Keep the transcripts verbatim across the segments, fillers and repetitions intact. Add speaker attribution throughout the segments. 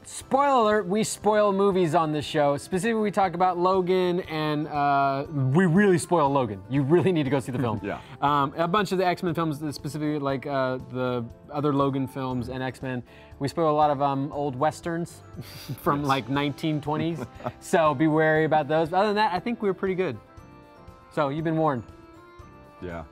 Speaker 1: Spoiler alert, we spoil movies on this show. Specifically, we talk about Logan, and uh, we really spoil Logan. You really need to go see the film.
Speaker 2: Yeah.
Speaker 1: Um, a bunch of the X-Men films, specifically like uh, the other Logan films and X-Men, we spoil a lot of um, old Westerns from yes. like nineteen twenties. So be wary about those. But other than that, I think we were pretty good. So you've been warned.
Speaker 2: Yeah.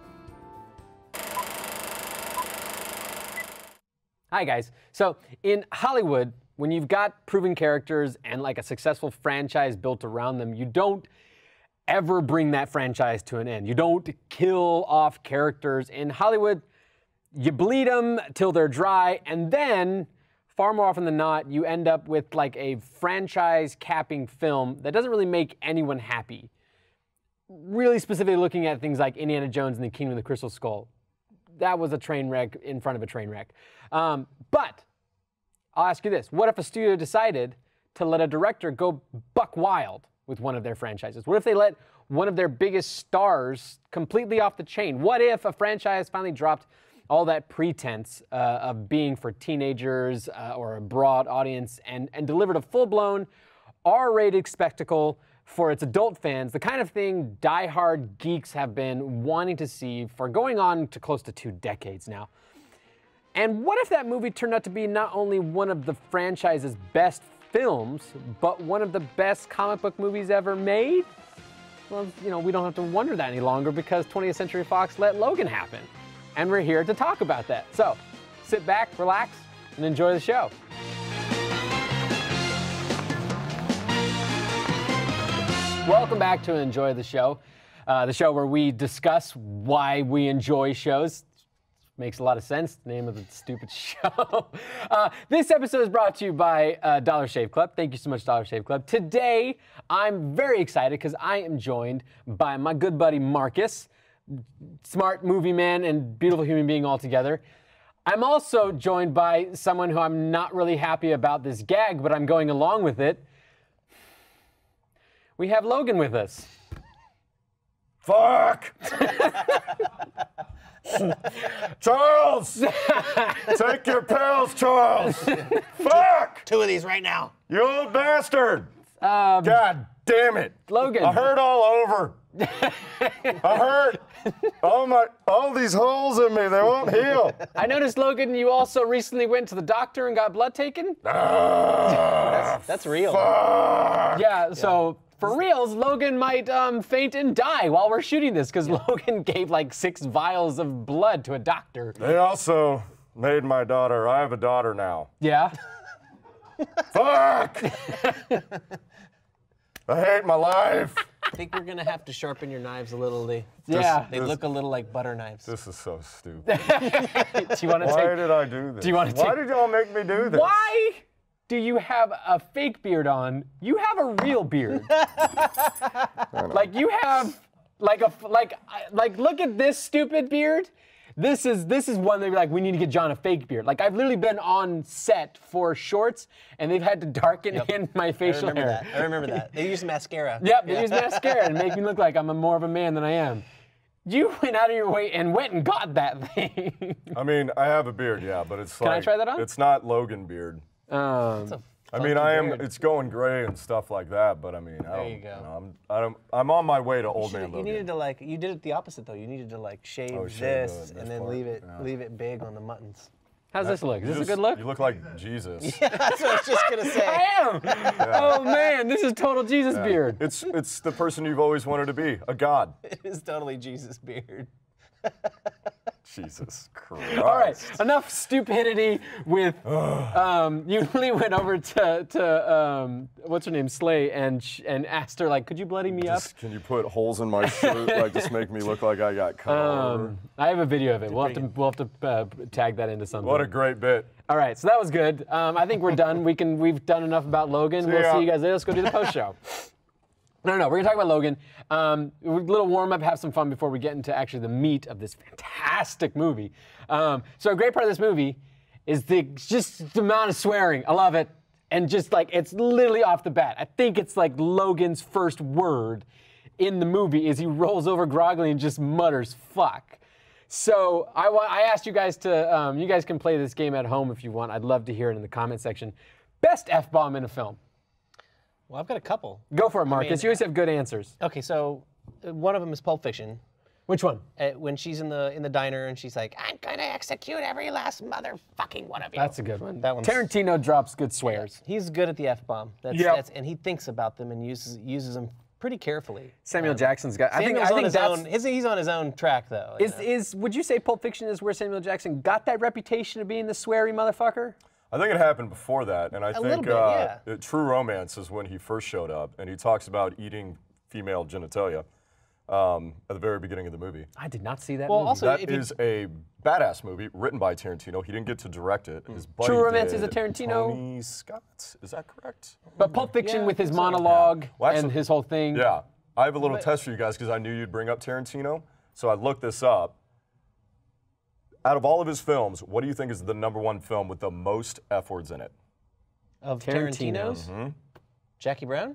Speaker 1: Hi guys. So in Hollywood, when you've got proven characters and like a successful franchise built around them, you don't ever bring that franchise to an end. You don't kill off characters. In Hollywood, you bleed them till they're dry, and then far more often than not, you end up with like a franchise capping film that doesn't really make anyone happy. Really specifically looking at things like Indiana Jones and the Kingdom of the Crystal Skull. That was a train wreck in front of a train wreck. Um, but I'll ask you this. What if a studio decided to let a director go buck wild with one of their franchises? What if they let one of their biggest stars completely off the chain? What if a franchise finally dropped all that pretense uh, of being for teenagers uh, or a broad audience and, and delivered a full-blown R-rated spectacle for its adult fans, the kind of thing diehard geeks have been wanting to see for going on to close to two decades now? And what if that movie turned out to be not only one of the franchise's best films, but one of the best comic book movies ever made? Well, you know, we don't have to wonder that any longer because twentieth Century Fox let Logan happen. And we're here to talk about that. So, sit back, relax, and enjoy the show. Welcome back to Enjoy the Show, uh, the show where we discuss why we enjoy shows. Makes a lot of sense, the name of the stupid show. uh, this episode is brought to you by uh, Dollar Shave Club. Thank you so much, Dollar Shave Club. Today, I'm very excited because I am joined by my good buddy Marcus, smart movie man and beautiful human being altogether. I'm also joined by someone who I'm not really happy about this gag, but I'm going along with it. We have Logan with us.
Speaker 2: Fuck! Charles! Take your pills, Charles! Fuck!
Speaker 3: Two of these right now.
Speaker 2: You old bastard!
Speaker 1: Um,
Speaker 2: God damn it!
Speaker 1: Logan.
Speaker 2: I hurt all over. I hurt. All my, all these holes in me, they won't heal.
Speaker 1: I noticed, Logan, you also recently went to the doctor and got blood taken.
Speaker 2: Ah,
Speaker 3: that's, that's real.
Speaker 2: Fuck.
Speaker 1: Yeah, so for reals, Logan might um, faint and die while we're shooting this because yeah. Logan gave like six vials of blood to a doctor.
Speaker 2: They also made my daughter, I have a daughter now.
Speaker 1: Yeah?
Speaker 2: Fuck! I hate my life.
Speaker 3: I think we're gonna have to sharpen your knives a little. They,
Speaker 1: yeah,
Speaker 3: they
Speaker 2: this,
Speaker 3: look a little like butter knives.
Speaker 2: This is so stupid.
Speaker 1: do you want to
Speaker 2: Why
Speaker 1: take,
Speaker 2: did I do this?
Speaker 1: Do you want to
Speaker 2: Why
Speaker 1: take,
Speaker 2: did y'all make me do this?
Speaker 1: Why do you have a fake beard on? You have a real beard. Like you have, like a like like look at this stupid beard. This is this is one they'd be like, we need to get John a fake beard. Like I've literally been on set for shorts and they've had to darken
Speaker 3: yep.
Speaker 1: in my facial
Speaker 3: I remember
Speaker 1: hair.
Speaker 3: That. I remember that. They use mascara.
Speaker 1: Yep, they yeah. use mascara and make me look like I'm a more of a man than I am. You went out of your way and went and got that thing.
Speaker 2: I mean, I have a beard, yeah, but it's
Speaker 1: Can
Speaker 2: like,
Speaker 1: I try that on?
Speaker 2: It's not Logan beard.
Speaker 1: Um,
Speaker 2: I mean, I am.
Speaker 1: beard.
Speaker 2: It's going gray and stuff like that, but I mean, I
Speaker 3: there
Speaker 2: don't.
Speaker 3: you go.
Speaker 2: You know, I'm. I don't, I'm on my way to old
Speaker 3: you
Speaker 2: man
Speaker 3: You
Speaker 2: Logan.
Speaker 3: needed to like. You did it the opposite though. You needed to like shave
Speaker 2: Oh, shave
Speaker 3: this
Speaker 2: the- this
Speaker 3: and then
Speaker 2: part,
Speaker 3: leave it,
Speaker 2: yeah.
Speaker 3: leave it big on the muttons.
Speaker 1: How's this look? Is
Speaker 2: You
Speaker 1: this
Speaker 2: just-
Speaker 1: a good look?
Speaker 2: You look like Jesus.
Speaker 3: Yeah, that's what I was just gonna say.
Speaker 1: I am.
Speaker 2: Yeah.
Speaker 1: Oh man, this is total Jesus
Speaker 2: Yeah.
Speaker 1: beard.
Speaker 2: It's it's the person you've always wanted to be, a god.
Speaker 3: It is totally Jesus beard.
Speaker 2: Jesus Christ.
Speaker 1: All right, enough stupidity with, um, you really went over to, to um, what's her name, Slay, and sh and asked her, like, could you bloody me
Speaker 2: Just,
Speaker 1: up?
Speaker 2: can you put holes in my shirt, like just make me look like I got cut over?
Speaker 1: Um, I have a video of it. We'll have to, we'll have to uh, tag that into something.
Speaker 2: What a great bit.
Speaker 1: All right, so that was good. Um, I think we're done. We can, we've done enough about Logan.
Speaker 2: See
Speaker 1: We'll
Speaker 2: ya.
Speaker 1: see you guys later. Let's go do the post show. No, no, no, we're gonna talk about Logan. Um, a little warm up, have some fun before we get into actually the meat of this fantastic movie. Um, so a great part of this movie is the just the amount of swearing. I love it. And just like, it's literally off the bat. I think it's like Logan's first word in the movie is he rolls over groggily and just mutters, fuck. So I, wa I asked you guys to, um, you guys can play this game at home if you want. I'd love to hear it in the comment section. Best F-bomb in a film.
Speaker 3: Well, I've got a couple.
Speaker 1: Go for it, Marcus.
Speaker 3: mean,
Speaker 1: you always have good answers.
Speaker 3: Okay, so uh, one of them is Pulp Fiction.
Speaker 1: Which one?
Speaker 3: Uh, when she's in the in the diner and she's like, "I'm gonna execute every last motherfucking one of you."
Speaker 1: That's a good one.
Speaker 3: That one's-
Speaker 1: Tarantino drops good swears.
Speaker 3: He's good at the F-bomb. That's,
Speaker 1: Yep.
Speaker 3: that's and he thinks about them and uses uses them pretty carefully.
Speaker 1: Samuel
Speaker 3: Um,
Speaker 1: Jackson's got. I think.
Speaker 3: Samuel's
Speaker 1: I
Speaker 3: on
Speaker 1: think
Speaker 3: his
Speaker 1: that's.
Speaker 3: own. His, he's on his own track though. you
Speaker 1: Is
Speaker 3: know?
Speaker 1: is would you say Pulp Fiction is where Samuel Jackson got that reputation of being the sweary motherfucker?
Speaker 2: I think it happened before that, and I
Speaker 3: little
Speaker 2: think
Speaker 3: bit,
Speaker 2: uh,
Speaker 3: yeah.
Speaker 2: uh, True Romance is when he first showed up, and he talks about eating female genitalia um, at the very beginning of the movie.
Speaker 1: I did not see that
Speaker 3: Well,
Speaker 1: movie.
Speaker 3: also-
Speaker 2: That
Speaker 3: if you-
Speaker 2: is a badass movie written by Tarantino. He didn't get to direct it. His buddy
Speaker 1: True Romance
Speaker 2: did.
Speaker 1: is a Tarantino?
Speaker 2: Tony Scott, is that correct?
Speaker 1: but Pulp Fiction
Speaker 3: Yeah,
Speaker 1: with
Speaker 3: I
Speaker 1: his
Speaker 3: think so.
Speaker 1: monologue
Speaker 2: Well,
Speaker 1: and
Speaker 2: actually-
Speaker 1: his whole thing.
Speaker 2: Yeah. I have a little
Speaker 3: But-
Speaker 2: test for you guys because I knew you'd bring up Tarantino. So I looked this up. Out of all of his films, what do you think is the number one film with the most F words in it?
Speaker 3: of
Speaker 1: Tarantino.
Speaker 3: Tarantino's.
Speaker 2: Mm-hmm.
Speaker 3: Jackie Brown.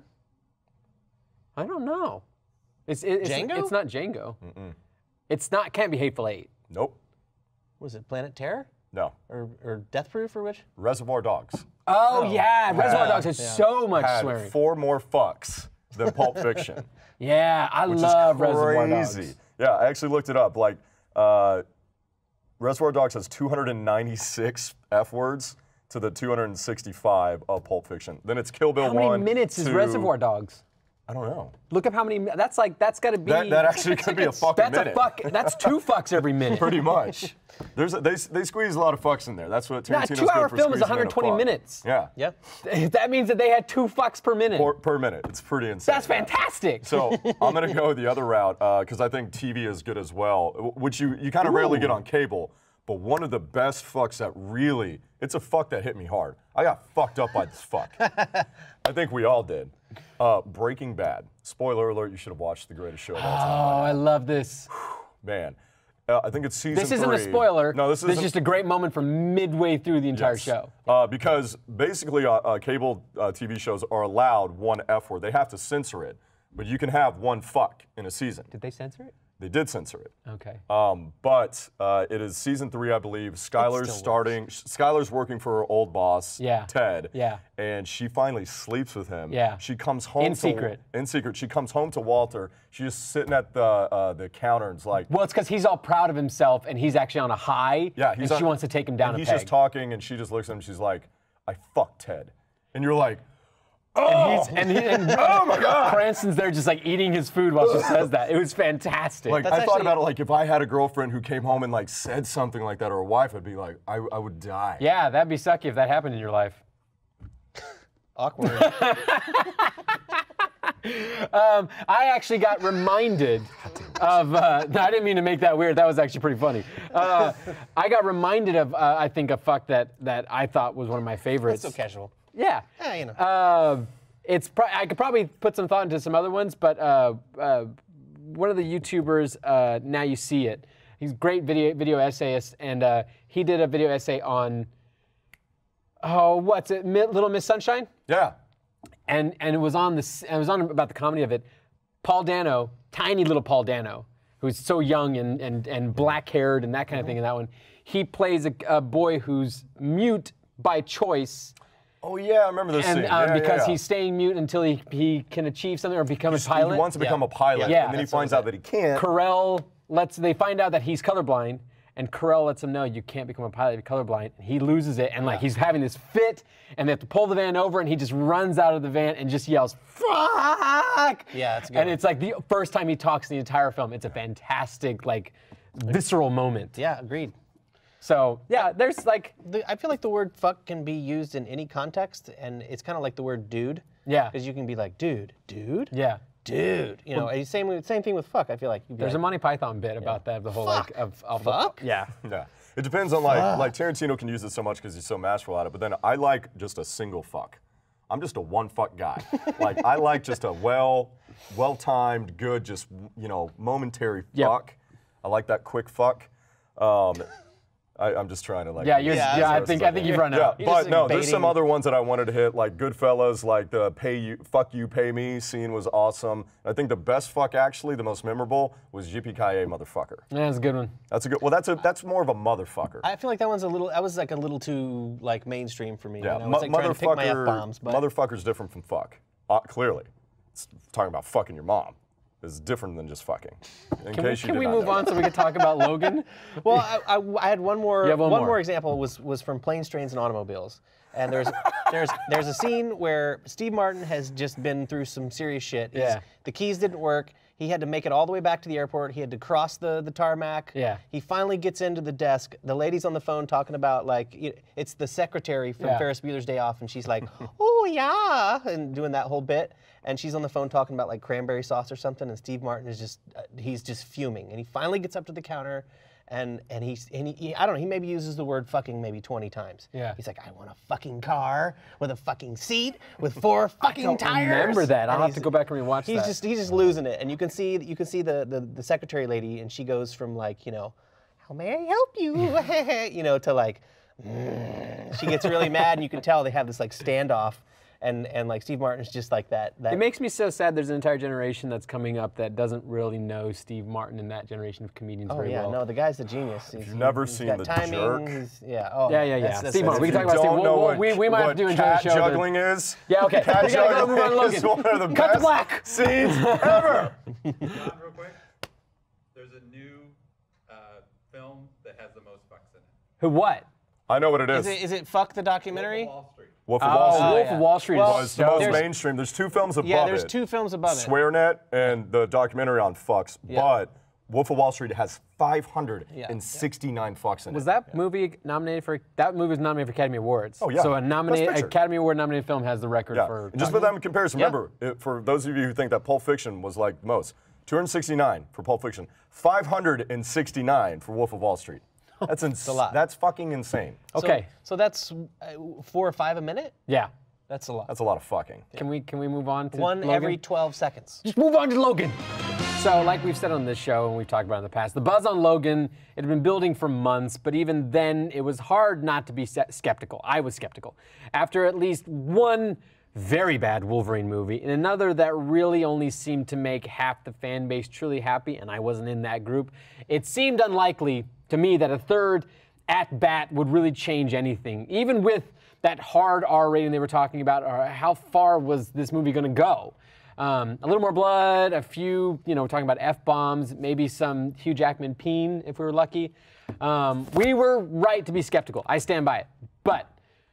Speaker 1: I don't know. It's it, it's,
Speaker 3: Django?
Speaker 1: it's not Django. It's not. Can't be Hateful Eight.
Speaker 2: Nope.
Speaker 3: Was it Planet Terror
Speaker 2: No.
Speaker 3: or or Death Proof or which?
Speaker 2: Reservoir Dogs.
Speaker 1: Oh, yeah, Reservoir
Speaker 2: Yeah.
Speaker 1: Dogs has so much
Speaker 2: Had
Speaker 1: swearing.
Speaker 2: four more fucks than Pulp Fiction.
Speaker 1: Yeah, I
Speaker 2: Which
Speaker 1: love
Speaker 2: is
Speaker 1: Reservoir
Speaker 2: crazy.
Speaker 1: Dogs.
Speaker 2: Yeah, I actually looked it up. Like, uh, Reservoir Dogs has two hundred ninety-six F words to the two hundred sixty-five of Pulp Fiction. Then it's Kill Bill
Speaker 1: How many
Speaker 2: one.
Speaker 1: minutes is
Speaker 2: two-
Speaker 1: Reservoir Dogs?
Speaker 2: I don't know.
Speaker 1: Look up how many. That's like that's got to be.
Speaker 2: That, that actually could be a fucking
Speaker 1: that's
Speaker 2: minute.
Speaker 1: a fuck. That's two fucks every minute.
Speaker 2: Pretty much. There's a, they, they squeeze a lot of fucks in there. That's what
Speaker 1: Nah, a
Speaker 2: Tarantino's
Speaker 1: two-hour
Speaker 2: good for
Speaker 1: film is
Speaker 2: squeezing in a
Speaker 1: one hundred twenty
Speaker 2: fuck.
Speaker 1: minutes.
Speaker 2: Yeah.
Speaker 3: Yep.
Speaker 1: That means that they had two fucks per minute.
Speaker 2: Per, per minute. It's pretty insane.
Speaker 1: That's fantastic.
Speaker 2: So I'm gonna go the other route because I think T V is good as well, w- which you, you kind of rarely get on cable. But one of the best fucks that really, it's a fuck that hit me hard. I got fucked up by this fuck. I think we all did. Uh, Breaking Bad. Spoiler alert, you should have watched The Greatest Show of all time.
Speaker 1: Oh, I love this.
Speaker 2: Man. Uh, I think it's season
Speaker 1: This isn't a
Speaker 2: three.
Speaker 1: spoiler.
Speaker 2: No, this
Speaker 1: This
Speaker 2: isn't.
Speaker 1: is just a great moment from midway through the entire
Speaker 2: Yes.
Speaker 1: show.
Speaker 2: Uh, because basically, uh, uh, cable uh, T V shows are allowed one F word. They have to censor it, but you can have one fuck in a season.
Speaker 1: Did they censor it?
Speaker 2: They did censor it.
Speaker 1: Okay.
Speaker 2: Um, but uh, it is season three, I believe. Skylar's
Speaker 3: still
Speaker 2: starting. Skylar's working for her old boss,
Speaker 1: Yeah.
Speaker 2: Ted.
Speaker 1: Yeah.
Speaker 2: And she finally sleeps with him.
Speaker 1: Yeah.
Speaker 2: She comes home
Speaker 1: In
Speaker 2: to,
Speaker 1: secret.
Speaker 2: In secret. She comes home to Walter. She's just sitting at the uh, the counter and is like,
Speaker 1: Well, it's because he's all proud of himself and he's actually on a high.
Speaker 2: yeah, he's
Speaker 1: and she
Speaker 2: on-
Speaker 1: wants to take him down
Speaker 2: and
Speaker 1: a
Speaker 2: he's
Speaker 1: peg.
Speaker 2: just talking, and she just looks at him. She's like, I fucked Ted. And you're like,
Speaker 1: And he's and, he, and
Speaker 2: oh my God.
Speaker 1: Cranston's there just like eating his food while she says that. It was fantastic.
Speaker 2: Like,
Speaker 3: That's
Speaker 2: I thought
Speaker 3: actually-
Speaker 2: about it, like, if I had a girlfriend who came home and, like, said something like that, or a wife, I'd be like, I, I would die.
Speaker 1: yeah, that'd be sucky if that happened in your life.
Speaker 3: Awkward.
Speaker 1: Um, I actually got reminded of. Uh, no, I didn't mean to make that weird. That was actually pretty funny. Uh, I got reminded of. Uh, I think a fuck that that I thought was one of my favorites.
Speaker 3: That's so casual.
Speaker 1: Yeah.
Speaker 3: Yeah, you know.
Speaker 1: Uh, it's. Pro- I could probably put some thought into some other ones, but uh, uh, one of the YouTubers, uh, Now You See It. He's a great video video essayist, and uh, he did a video essay on. Oh, what's it? Mi- Little Miss Sunshine.
Speaker 2: Yeah.
Speaker 1: and and it was on this it was on about the comedy of it. Paul Dano, tiny little Paul Dano, who's so young and and and black haired and that kind of thing in that one. He plays a, a boy who's mute by choice,
Speaker 2: Oh, yeah, I remember this
Speaker 1: and
Speaker 2: scene.
Speaker 1: uh,
Speaker 2: Yeah, yeah,
Speaker 1: because
Speaker 2: yeah.
Speaker 1: he's staying mute until he he can achieve something or become a pilot.
Speaker 2: He wants to become
Speaker 3: Yeah.
Speaker 2: a pilot,
Speaker 1: Yeah.
Speaker 2: and then he
Speaker 3: That's what
Speaker 2: finds
Speaker 3: it
Speaker 2: out that he can't.
Speaker 1: Carell lets they find out that he's colorblind, and Carell lets him know you can't become a pilot if you're colorblind. And he loses it, and like he's having this fit, and they have to pull the van over, and he just runs out of the van and just yells "fuck!"
Speaker 3: Yeah, that's a good
Speaker 1: And
Speaker 3: one.
Speaker 1: it's like the first time he talks in the entire film. It's a fantastic, like, visceral moment.
Speaker 3: Yeah, agreed.
Speaker 1: So yeah, there's like
Speaker 3: The, I feel like the word fuck can be used in any context, and it's kind of like the word dude.
Speaker 1: Yeah.
Speaker 3: Because you can be like, dude, dude,
Speaker 1: yeah.
Speaker 3: dude. You know, and same with- same thing with fuck. I feel like you'd be
Speaker 1: There's a
Speaker 3: like,
Speaker 1: Monty Python bit about that, the whole
Speaker 3: Fuck.
Speaker 1: like of, of
Speaker 3: Fuck?
Speaker 1: yeah.
Speaker 2: Yeah. It depends on, like, like Tarantino can use it so much because he's so masterful at it, but then I like just a single fuck. I'm just a one fuck guy. Like, I like just a well, well-timed, good, just, you know, momentary
Speaker 1: Yep.
Speaker 2: fuck. I like that quick fuck. Um, I, I'm just trying to like.
Speaker 1: Yeah, you're, yeah, yeah I think I think you've run out.
Speaker 2: Yeah, but like no, baiting. There's some other ones that I wanted to hit, like Goodfellas, like the "pay you, fuck you, pay me" scene was awesome. I think the best fuck, actually, the most memorable, was Yippee-ki-yay, motherfucker.
Speaker 1: Yeah, that's a good one.
Speaker 2: That's a good. Well, that's a that's more of a motherfucker.
Speaker 3: I feel like that one's a little. That was like a little too like mainstream for me.
Speaker 2: Yeah,
Speaker 3: you know? It's like trying to pick my F-bombs, but
Speaker 2: motherfucker's different from fuck. Uh, clearly, it's talking about fucking your mom. Is different than just fucking. In
Speaker 1: can
Speaker 2: case
Speaker 1: we,
Speaker 2: you
Speaker 1: can we
Speaker 2: did
Speaker 1: move
Speaker 2: not know.
Speaker 1: on so we can talk about Logan?
Speaker 3: Well, I, I, I had one more.
Speaker 1: one
Speaker 3: one
Speaker 1: more.
Speaker 3: more example was was from Planes, Trains, and Automobiles. And there's there's there's a scene where Steve Martin has just been through some serious shit. He's,
Speaker 1: Yeah.
Speaker 3: The keys didn't work. He had to make it all the way back to the airport. He had to cross the, the tarmac.
Speaker 1: Yeah.
Speaker 3: He finally gets into the desk. The lady's on the phone talking about, like, it's the secretary from
Speaker 1: Yeah.
Speaker 3: Ferris Bueller's Day Off, and she's like, oh, yeah, and doing that whole bit. And she's on the phone talking about, like, cranberry sauce or something, and Steve Martin is just, uh, he's just fuming. And he finally gets up to the counter, and and he's, and he, he, I don't know, he maybe uses the word fucking maybe twenty times.
Speaker 1: Yeah.
Speaker 3: He's like, I want a fucking car with a fucking seat with four fucking
Speaker 1: I don't
Speaker 3: tires.
Speaker 1: remember that. I'll
Speaker 3: And
Speaker 1: have
Speaker 3: he's-
Speaker 1: to go back and rewatch
Speaker 3: he's
Speaker 1: that.
Speaker 3: Just, he's just losing it. And you can see, you can see the, the, the secretary lady, and she goes from, like, you know, how may I help you? you know, to like, mm. She gets really mad, and you can tell they have this like standoff. And, and like Steve Martin's just like that, that.
Speaker 1: It makes me so sad there's an entire generation that's coming up that doesn't really know Steve Martin and that generation of comedians
Speaker 3: Oh
Speaker 1: very
Speaker 3: yeah,
Speaker 1: well.
Speaker 3: no, the guy's a genius. He's,
Speaker 2: you've never
Speaker 3: he's
Speaker 2: seen
Speaker 3: got
Speaker 2: The
Speaker 3: timing,
Speaker 2: Jerk?
Speaker 3: he's- Yeah, oh.
Speaker 1: Yeah, yeah, yeah.
Speaker 3: that's- that's-
Speaker 1: Steve Martin, we
Speaker 2: If
Speaker 1: can
Speaker 2: you
Speaker 1: talk about Steve.
Speaker 2: don't
Speaker 1: We'll-
Speaker 2: know
Speaker 1: we'll-
Speaker 2: what,
Speaker 1: we- we might have
Speaker 2: what
Speaker 1: to do enjoy
Speaker 2: cat
Speaker 1: the show, then.
Speaker 2: juggling is.
Speaker 1: Yeah, okay.
Speaker 2: Cat
Speaker 1: We gotta go
Speaker 2: juggling
Speaker 1: move on,
Speaker 2: is
Speaker 1: Logan.
Speaker 2: one of the
Speaker 1: Cut to
Speaker 2: best
Speaker 1: black.
Speaker 2: scenes ever.
Speaker 4: John, real quick, there's a new uh, film that has the most fucks in it.
Speaker 1: Who, what?
Speaker 2: I know what it is.
Speaker 3: Is it, is it Fuck the documentary?
Speaker 4: Wall Street.
Speaker 2: Wolf of
Speaker 1: Oh,
Speaker 2: Wall Street
Speaker 1: Wolf
Speaker 3: yeah.
Speaker 1: of Wall Street
Speaker 3: Well,
Speaker 1: is
Speaker 2: was the most
Speaker 1: so...
Speaker 2: mainstream. There's two films above
Speaker 3: Yeah, there's
Speaker 2: it.
Speaker 3: two films above it.
Speaker 2: SwearNet and the documentary on fucks.
Speaker 3: Yeah.
Speaker 2: But Wolf of Wall Street has five hundred sixty-nine fucks in
Speaker 1: Was
Speaker 2: it.
Speaker 1: that movie nominated for, that movie was nominated for Academy Awards.
Speaker 2: Oh, yeah.
Speaker 1: So a nominated,
Speaker 2: Best Picture.
Speaker 1: Academy Award nominated film has the record
Speaker 2: Yeah.
Speaker 1: for...
Speaker 2: And just put that in comparison.
Speaker 3: Yeah.
Speaker 2: Remember, it, for those of you who think that Pulp Fiction was like most, two hundred sixty-nine for Pulp Fiction, five hundred sixty-nine for Wolf of Wall Street. That's ins-
Speaker 3: a lot.
Speaker 2: That's fucking insane.
Speaker 1: Okay.
Speaker 3: So, so that's uh, four or five a minute?
Speaker 1: Yeah.
Speaker 3: That's a lot.
Speaker 2: That's a lot of fucking.
Speaker 1: Can we can we move on to
Speaker 3: One
Speaker 1: Logan?
Speaker 3: every twelve seconds.
Speaker 1: Just move on to Logan. So, like we've said on this show and we've talked about in the past, the buzz on Logan, it had been building for months, but even then, it was hard not to be se- skeptical. I was skeptical. After at least one very bad Wolverine movie and another that really only seemed to make half the fan base truly happy, and I wasn't in that group, it seemed unlikely to me that a third at-bat would really change anything, even with that hard R rating they were talking about, or how far was this movie going to go? Um, a little more blood, a few, you know, talking about F-bombs, maybe some Hugh Jackman peen if we were lucky. Um, we were right to be skeptical. I stand by it. But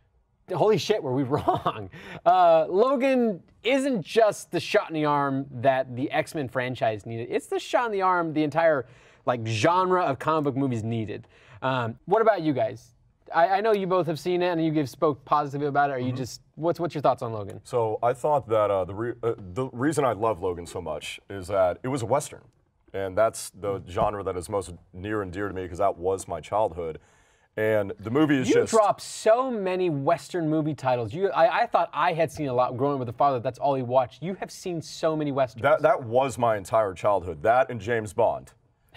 Speaker 1: holy shit, were we wrong. Uh, Logan isn't just the shot in the arm that the X-Men franchise needed. It's the shot in the arm the entire like genre of comic book movies needed. Um, what about you guys? I, I know you both have seen it and you give spoke positively about it. Are you
Speaker 2: Mm-hmm.
Speaker 1: just what's what's your thoughts on Logan?
Speaker 2: So I thought that uh, the re- uh, the reason I love Logan so much is that it was a Western, and that's the genre that is most near and dear to me because that was my childhood. And the movie is
Speaker 1: You
Speaker 2: just
Speaker 1: drop so many Western movie titles. You, I, I thought I had seen a lot growing up with a father. That's all he watched. You have seen so many Westerns.
Speaker 2: that that was my entire childhood. That and James Bond.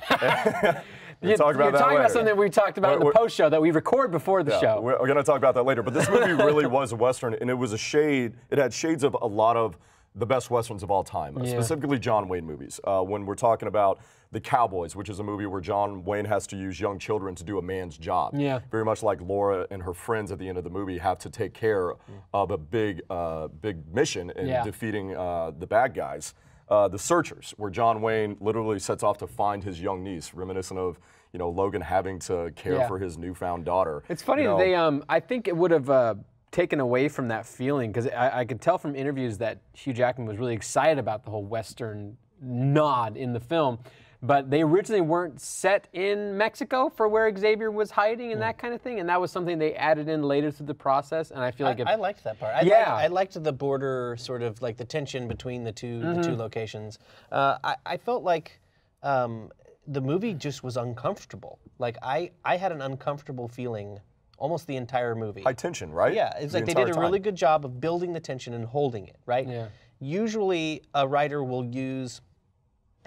Speaker 2: We'll
Speaker 1: you,
Speaker 2: talk about
Speaker 1: you're
Speaker 2: that
Speaker 1: talking
Speaker 2: later.
Speaker 1: about something we talked about in the
Speaker 2: We're-
Speaker 1: post show that we record before the
Speaker 2: Yeah,
Speaker 1: show.
Speaker 2: We're, we're going to talk about that later. But this movie really was a Western, and it was a shade, it had shades of a lot of the best Westerns of all time,
Speaker 1: Yeah.
Speaker 2: specifically John Wayne movies. Uh, when we're talking about The Cowboys, which is a movie where John Wayne has to use young children to do a man's job.
Speaker 1: Yeah.
Speaker 2: Very much like Laura and her friends at the end of the movie have to take care of a big, uh, big mission in
Speaker 1: Yeah.
Speaker 2: defeating uh, the bad guys. Uh, the Searchers, where John Wayne literally sets off to find his young niece, reminiscent of you know Logan having to care
Speaker 1: Yeah.
Speaker 2: for his newfound daughter.
Speaker 1: It's funny
Speaker 2: You
Speaker 1: that
Speaker 2: know,
Speaker 1: they, um, I think it would have uh, taken away from that feeling because I, I could tell from interviews that Hugh Jackman was really excited about the whole Western nod in the film. But they originally weren't set in Mexico for where Xavier was hiding and that kind of thing, and that was something they added in later through the process. And I feel like
Speaker 3: I,
Speaker 1: if,
Speaker 3: I liked that part. I
Speaker 1: Yeah.
Speaker 3: liked, I liked the border, sort of like the tension between the 2
Speaker 1: Mm-hmm.
Speaker 3: the two locations. Uh, I, I felt like um, the movie just was uncomfortable. Like I, I had an uncomfortable feeling almost the entire movie.
Speaker 2: high tension, right?
Speaker 3: Yeah, it's
Speaker 2: The
Speaker 3: like they did a
Speaker 2: entire
Speaker 3: really
Speaker 2: time.
Speaker 3: good job of building the tension and holding it, right?
Speaker 1: Yeah.
Speaker 3: Usually a writer will use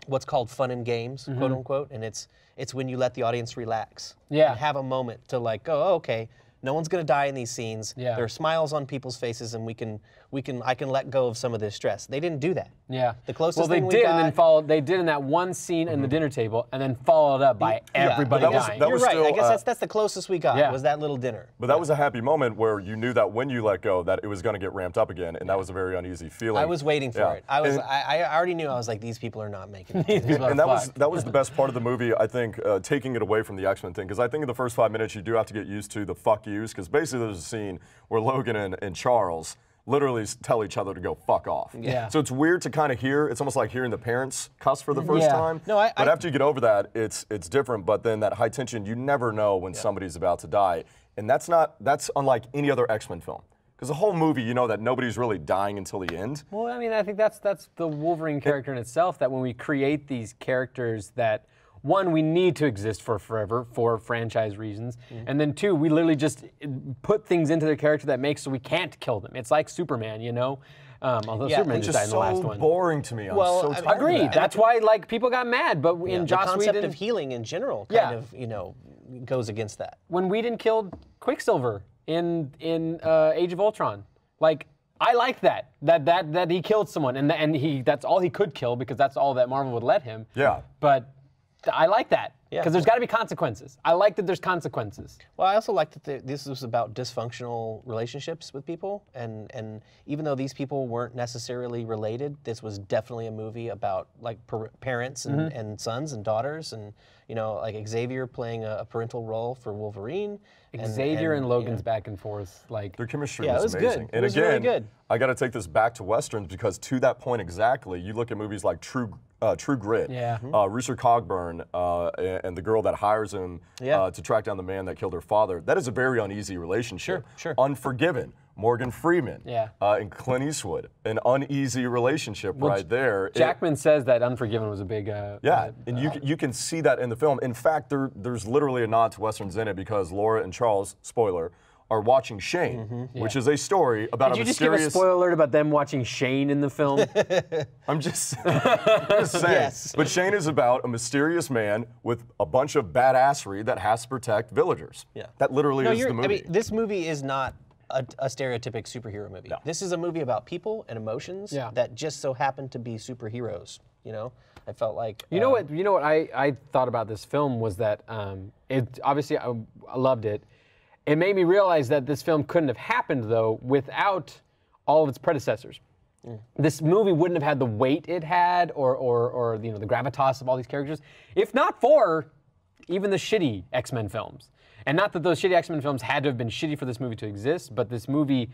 Speaker 3: what's called fun and games,
Speaker 1: Mm-hmm.
Speaker 3: quote unquote, and it's it's when you let the audience relax.
Speaker 1: Yeah.
Speaker 3: And have a moment to like go, oh, okay, no one's gonna die in these scenes.
Speaker 1: Yeah.
Speaker 3: There are smiles on people's faces, and we can we can I can let go of some of this stress. They didn't do that.
Speaker 1: Yeah.
Speaker 3: The closest
Speaker 1: well, they
Speaker 3: thing we
Speaker 1: did,
Speaker 3: got.
Speaker 1: and then followed. They did in that one scene in the dinner table, and then followed up by
Speaker 3: Yeah,
Speaker 1: everybody
Speaker 2: but that was-
Speaker 1: dying.
Speaker 2: that
Speaker 3: You're
Speaker 2: was
Speaker 3: right.
Speaker 2: still,
Speaker 3: I guess
Speaker 2: uh,
Speaker 3: that's that's the closest we got.
Speaker 1: Yeah.
Speaker 3: Was that little dinner.
Speaker 2: But that was a happy moment where you knew that when you let go, that it was going to get ramped up again, and that was a very uneasy feeling.
Speaker 3: I was waiting for
Speaker 2: Yeah.
Speaker 3: it. I was.
Speaker 2: And-
Speaker 3: I, I already knew. I was like, these people are not making it.
Speaker 1: These people are
Speaker 2: and that was
Speaker 1: fucked.
Speaker 2: that was the best part of the movie, I think, uh, taking it away from the X-Men thing. Because I think in the first five minutes you do have to get used to the fuck yous. Because basically there's a scene where Logan and, and Charles literally s- tell each other to go fuck off.
Speaker 1: Yeah.
Speaker 2: So it's weird to kind of hear. It's almost like hearing the parents cuss for the first
Speaker 1: Yeah.
Speaker 2: time.
Speaker 3: No, I-
Speaker 2: But
Speaker 3: I-
Speaker 2: after you get over that, it's it's different. But then that high tension, you never know when somebody's about to die, and that's not that's unlike any other X-Men film. Because the whole movie, you know that nobody's really dying until the end.
Speaker 1: Well, I mean, I think that's that's the Wolverine character in itself. That when we create these characters, that one, we need to exist for forever for franchise reasons,
Speaker 3: Mm-hmm.
Speaker 1: and then two, we literally just uh, put things into their character that makes so we can't kill them. It's like Superman, you know. Um, although
Speaker 3: Yeah,
Speaker 1: Superman
Speaker 3: it's
Speaker 1: just died
Speaker 2: Just
Speaker 1: in the last
Speaker 2: so
Speaker 1: one.
Speaker 2: boring to me. I'm
Speaker 3: Well,
Speaker 2: so
Speaker 3: I mean-
Speaker 2: tired of
Speaker 1: Agreed.
Speaker 2: that.
Speaker 1: That's why like people got mad, but in
Speaker 3: the
Speaker 1: Joss
Speaker 3: concept
Speaker 1: Whedon,
Speaker 3: of healing in general
Speaker 1: Yeah.
Speaker 3: kind of you know goes against that.
Speaker 1: when Whedon killed Quicksilver in in uh, Age of Ultron, like I like that that that that he killed someone and and he that's all he could kill because that's all that Marvel would let him.
Speaker 2: Yeah.
Speaker 1: But th- I like that because
Speaker 3: Yeah.
Speaker 1: there's got to be consequences. I like that there's consequences.
Speaker 3: Well, I also like that the, this was about dysfunctional relationships with people, and and even though these people weren't necessarily related, this was definitely a movie about like par- parents and,
Speaker 1: Mm-hmm.
Speaker 3: and sons and daughters, and you know like Xavier playing a, a parental role for Wolverine. and-
Speaker 1: Xavier and,
Speaker 3: and,
Speaker 1: Logan's
Speaker 3: you know,
Speaker 1: back and forth, like
Speaker 2: Their chemistry
Speaker 3: Yeah,
Speaker 2: was,
Speaker 3: it was good.
Speaker 2: amazing.
Speaker 3: It
Speaker 2: And
Speaker 3: was
Speaker 2: again,
Speaker 3: really good.
Speaker 2: I got to take this back to westerns because to that point exactly, you look at movies like True uh, True Grit,
Speaker 1: Yeah.
Speaker 2: uh, Rooster Cogburn, uh, and, and the girl that hires him
Speaker 3: Yeah.
Speaker 2: uh, to track down the man that killed her father. That is a very uneasy relationship.
Speaker 3: Sure, sure.
Speaker 2: Unforgiven, Morgan Freeman,
Speaker 1: Yeah.
Speaker 2: uh, and Clint Eastwood, an uneasy relationship right there. It-
Speaker 1: Jackman says that Unforgiven was a big. Uh,
Speaker 2: yeah,
Speaker 1: uh,
Speaker 2: and you you can see that in the film. In fact, there there's literally a nod to westerns in it because Laura and Charles, spoiler, are watching Shane, which is a story about
Speaker 1: Did
Speaker 2: a
Speaker 1: you just give a
Speaker 2: mysterious.
Speaker 1: spoiler alert about them watching Shane in the film?
Speaker 2: I'm just, I'm just saying.
Speaker 3: Yes.
Speaker 2: But Shane is about a mysterious man with a bunch of badassery that has to protect villagers.
Speaker 3: Yeah.
Speaker 2: That literally
Speaker 3: No,
Speaker 2: is
Speaker 3: you're,
Speaker 2: the movie.
Speaker 3: I mean, this movie is not a, a stereotypic superhero movie.
Speaker 2: No.
Speaker 3: This is a movie about people and emotions
Speaker 1: Yeah.
Speaker 3: that just so happen to be superheroes. You know, I felt like
Speaker 1: You know
Speaker 3: um,
Speaker 1: what? You know what I, I thought about this film was that um, it obviously I, I loved it. It made me realize that this film couldn't have happened though without all of its predecessors. This movie wouldn't have had the weight it had, or or or you know the gravitas of all these characters, if not for even the shitty X-Men films. And not that those shitty X-Men films had to have been shitty for this movie to exist, but this movie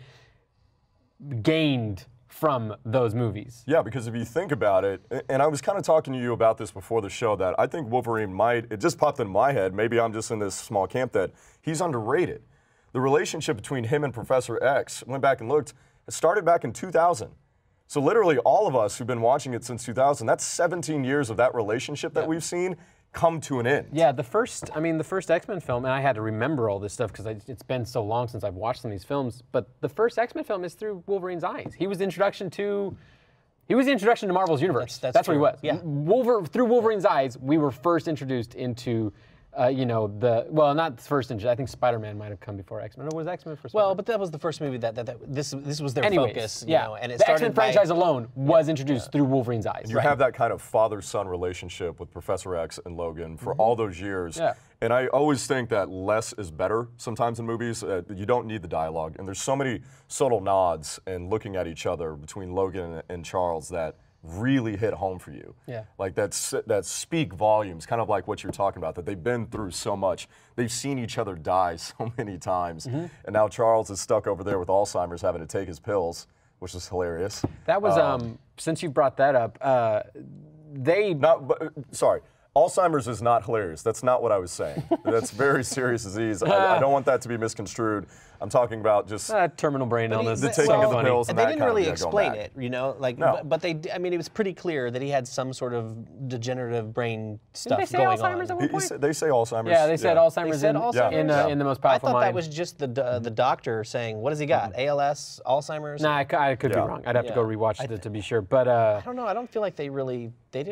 Speaker 1: gained from those movies.
Speaker 2: Yeah, because if you think about it, a- and I was kind of talking to you about this before the show, that I think Wolverine might, it just popped in my head, maybe I'm just in this small camp, that he's underrated. The relationship between him and Professor X, went back and looked, it started back in two thousand. So literally all of us who've been watching it since two thousand, that's seventeen years of that relationship that we've seen come to an end.
Speaker 1: Yeah, the first, I mean, the first X-Men film, and I had to remember all this stuff because it's been so long since I've watched some of these films, but the first X-Men film is through Wolverine's eyes. He was the introduction to, he was the introduction to Marvel's universe.
Speaker 3: That's- that's
Speaker 1: what he
Speaker 3: true.
Speaker 1: was.
Speaker 3: Yeah.
Speaker 1: Wolver, through Wolverine's eyes, we were first introduced into, uh, you know, the, well, not the first introduction, I think Spider-Man might have come before X-Men. Or was X-Men first?
Speaker 3: Well, but that was the first movie that, that, that this this was their
Speaker 1: Anyways,
Speaker 3: focus. You
Speaker 1: yeah.
Speaker 3: know, and it
Speaker 1: the
Speaker 3: started
Speaker 1: X-Men
Speaker 3: by-
Speaker 1: franchise alone was introduced through Wolverine's eyes.
Speaker 2: You have that kind of father-son relationship with Professor X and Logan for all those years.
Speaker 1: Yeah.
Speaker 2: And I always think that less is better sometimes in movies. Uh, you don't need the dialogue. And there's so many subtle nods and looking at each other between Logan and, and Charles that really hit home for you.
Speaker 1: Yeah.
Speaker 2: Like that's, that speak volumes, kind of like what you're talking about, that they've been through so much. They've seen each other die so many times. And now Charles is stuck over there with Alzheimer's having to take his pills, which is hilarious.
Speaker 1: That was, um, since you brought that up, uh, they,
Speaker 2: Not, but, uh, sorry. Alzheimer's is not hilarious. That's not what I was saying. That's very serious disease. I, I don't want that to be misconstrued. I'm talking about just
Speaker 1: uh, terminal brain illness.
Speaker 2: the
Speaker 1: It's
Speaker 2: taking
Speaker 1: so
Speaker 2: of the
Speaker 1: funny.
Speaker 2: pills and
Speaker 3: they
Speaker 2: that
Speaker 3: didn't
Speaker 2: kind
Speaker 3: really
Speaker 2: of, yeah, going
Speaker 3: explain
Speaker 2: back.
Speaker 3: it, you know, like,
Speaker 2: No.
Speaker 3: but, but they, I mean, it was pretty clear that he had some sort of degenerative brain stuff
Speaker 1: they say
Speaker 3: going
Speaker 1: Alzheimer's
Speaker 3: on.
Speaker 1: at
Speaker 2: He-
Speaker 1: one
Speaker 2: he
Speaker 1: point?
Speaker 2: said- they say Alzheimer's.
Speaker 1: Yeah, they said Alzheimer's,
Speaker 3: They said
Speaker 1: in,
Speaker 3: Alzheimer's?
Speaker 1: in, uh,
Speaker 2: Yeah.
Speaker 1: in the most
Speaker 3: I
Speaker 1: powerful
Speaker 3: thought
Speaker 1: mind.
Speaker 3: that was just the uh, the doctor saying, "What has he got? A L S, Alzheimer's?"
Speaker 1: Nah, I, c- I could
Speaker 2: Yeah.
Speaker 1: be wrong. I'd have to
Speaker 3: Yeah.
Speaker 1: go rewatch it to be sure. But uh,
Speaker 3: I don't know. I don't feel like they really they didn't. I,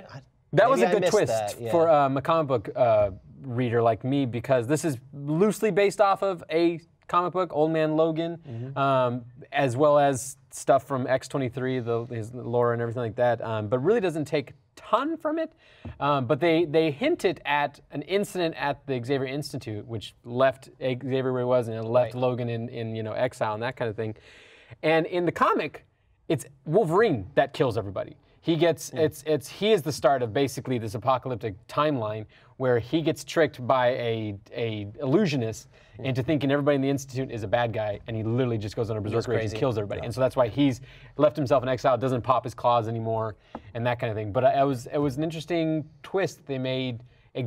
Speaker 1: That was a
Speaker 3: Maybe I
Speaker 1: good
Speaker 3: missed
Speaker 1: twist
Speaker 3: that, yeah.
Speaker 1: for um, a comic book uh, reader like me, because this is loosely based off of a comic book, Old Man Logan,
Speaker 3: Mm-hmm.
Speaker 1: um, as well as stuff from X twenty-three, the, his lore and everything like that, um, but really doesn't take a ton from it. Um, but they, they hinted at an incident at the Xavier Institute, which left Xavier where he was, and it left
Speaker 3: Right.
Speaker 1: Logan in, in you know exile and that kind of thing. And in the comic, it's Wolverine that kills everybody. He gets, it's, it's, he is the start of basically this apocalyptic timeline where he gets tricked by a, a illusionist into thinking everybody in the Institute is a bad guy, and he literally just goes on a berserk rage and
Speaker 3: crazy.
Speaker 1: kills everybody. And so that's why he's left himself in exile, doesn't pop his claws anymore, and that kind of thing. But it was, it was an interesting twist. They made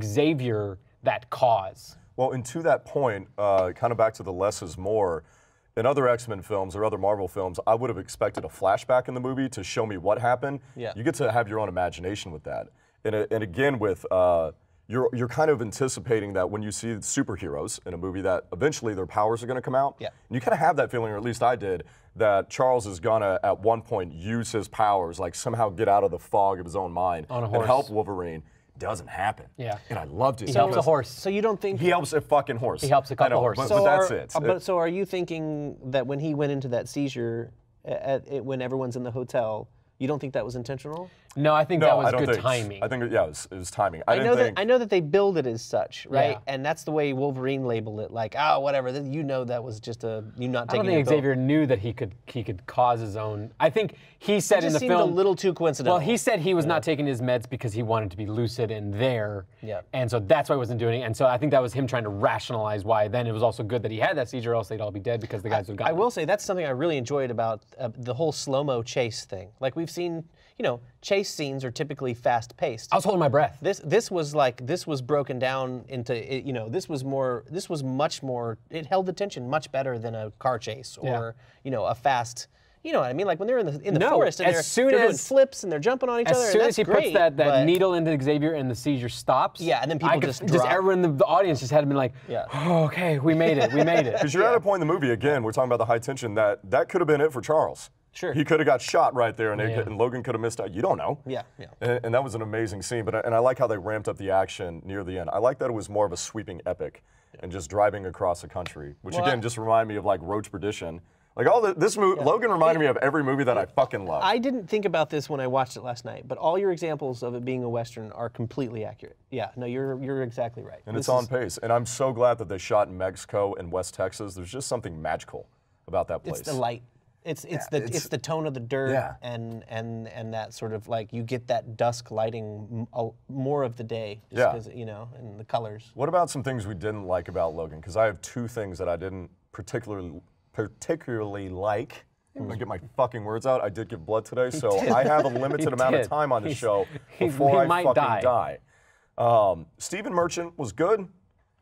Speaker 1: Xavier that cause.
Speaker 2: Well, and to that point, uh, kind of back to the less is more, in other X-Men films or other Marvel films, I would have expected a flashback in the movie to show me what happened.
Speaker 3: Yeah.
Speaker 2: You get to have your own imagination with that. And, uh, and again, with uh, you're, you're kind of anticipating that when you see superheroes in a movie that eventually their powers are going to come out.
Speaker 3: Yeah.
Speaker 2: And you kind of have that feeling, or at least I did, that Charles is going to, at one point, use his powers, like somehow get out of the fog of his own mind
Speaker 1: On a
Speaker 2: and
Speaker 1: horse.
Speaker 2: help Wolverine. Doesn't happen.
Speaker 1: Yeah.
Speaker 2: And I loved it.
Speaker 1: He helps a
Speaker 2: because
Speaker 1: horse.
Speaker 3: So you don't think
Speaker 2: He helps a fucking horse.
Speaker 1: He helps a
Speaker 2: I
Speaker 1: couple
Speaker 2: know,
Speaker 1: horses.
Speaker 2: But,
Speaker 3: So
Speaker 2: but that's
Speaker 3: are,
Speaker 2: it.
Speaker 3: uh, But so are you thinking that when he went into that seizure, at, at, when everyone's in the hotel, you don't think that was intentional?
Speaker 1: No, I think
Speaker 2: No,
Speaker 1: that was
Speaker 2: I don't
Speaker 1: good
Speaker 2: think,
Speaker 1: timing.
Speaker 2: I think, yeah, it was, it was timing. I,
Speaker 3: I
Speaker 2: didn't
Speaker 3: know
Speaker 2: think,
Speaker 3: that I know that they build it as such, right?
Speaker 1: Yeah.
Speaker 3: And that's the way Wolverine labeled it, like, oh, whatever. th- You know that was just a you not
Speaker 1: I don't
Speaker 3: taking
Speaker 1: think
Speaker 3: a pill.
Speaker 1: Xavier knew that he could he could cause his own. I think he said
Speaker 3: It
Speaker 1: in
Speaker 3: just
Speaker 1: the
Speaker 3: seemed
Speaker 1: film
Speaker 3: a little too coincidental.
Speaker 1: Well, he said he was not taking his meds because he wanted to be lucid and there.
Speaker 3: Yeah.
Speaker 1: And so that's why he wasn't doing it. And so I think that was him trying to rationalize why. Then it was also good that he had that seizure, or else they'd all be dead because the guys would have
Speaker 3: I
Speaker 1: gotten
Speaker 3: will say that's something I really enjoyed about uh, the whole slow-mo chase thing. Like we've seen, you know, chase scenes are typically fast-paced.
Speaker 1: I was holding my breath.
Speaker 3: This this was like this was broken down into it, you know this was more this was much more it held attention much better than a car chase or
Speaker 1: Yeah.
Speaker 3: you know a fast you know what I mean, like when they're in the in the
Speaker 1: No,
Speaker 3: forest and
Speaker 1: as
Speaker 3: they're,
Speaker 1: soon
Speaker 3: they're doing
Speaker 1: as-
Speaker 3: flips and they're jumping on each other
Speaker 1: As
Speaker 3: and
Speaker 1: soon
Speaker 3: that's
Speaker 1: as he
Speaker 3: great,
Speaker 1: puts that, that
Speaker 3: but-
Speaker 1: needle into Xavier and the seizure stops,
Speaker 3: Yeah, and then people
Speaker 1: I could,
Speaker 3: just
Speaker 1: just
Speaker 3: drop.
Speaker 1: everyone in the audience just had been like,
Speaker 3: Yeah.
Speaker 1: oh, okay, we made it, we made it.
Speaker 2: Because you're at a point in the movie, again, we're talking about the high tension, that that could have been it for Charles.
Speaker 3: Sure.
Speaker 2: He could have got shot right there, and, they
Speaker 1: Yeah.
Speaker 2: could, and Logan could have missed out. You don't know.
Speaker 3: Yeah, yeah.
Speaker 2: And, and that was an amazing scene. But I- and I like how they ramped up the action near the end. I like that it was more of a sweeping epic and just driving across the country, which
Speaker 3: Well,
Speaker 2: again
Speaker 3: I-
Speaker 2: just reminded me of like Roach Perdition. Like all the, this movie, Logan reminded me of every movie that I fucking love.
Speaker 3: I didn't think about this when I watched it last night, but all your examples of it being a Western are completely accurate. Yeah, no, you're you're exactly right.
Speaker 2: and
Speaker 3: This
Speaker 2: it's on
Speaker 3: is-
Speaker 2: pace. And I'm so glad that they shot in Mexico and West Texas. There's just something magical about that place.
Speaker 3: It's the light. It's it's
Speaker 2: Yeah,
Speaker 3: the it's,
Speaker 2: it's-
Speaker 3: the tone of the dirt
Speaker 2: Yeah.
Speaker 3: and and and that sort of like you get that dusk lighting m- a- more of the day just
Speaker 2: Yeah.
Speaker 3: 'cause, you know, and the colors.
Speaker 2: What about some things we didn't like about Logan? Because I have two things that I didn't particularly particularly like. I'm gonna get my fucking words out. I did give blood today, so I have a limited
Speaker 1: He
Speaker 2: amount of
Speaker 1: did.
Speaker 2: time on the
Speaker 1: He's-
Speaker 2: show
Speaker 1: he's-
Speaker 2: before
Speaker 1: he
Speaker 2: I
Speaker 1: might
Speaker 2: fucking
Speaker 1: die.
Speaker 2: die. Um, Stephen Merchant was good.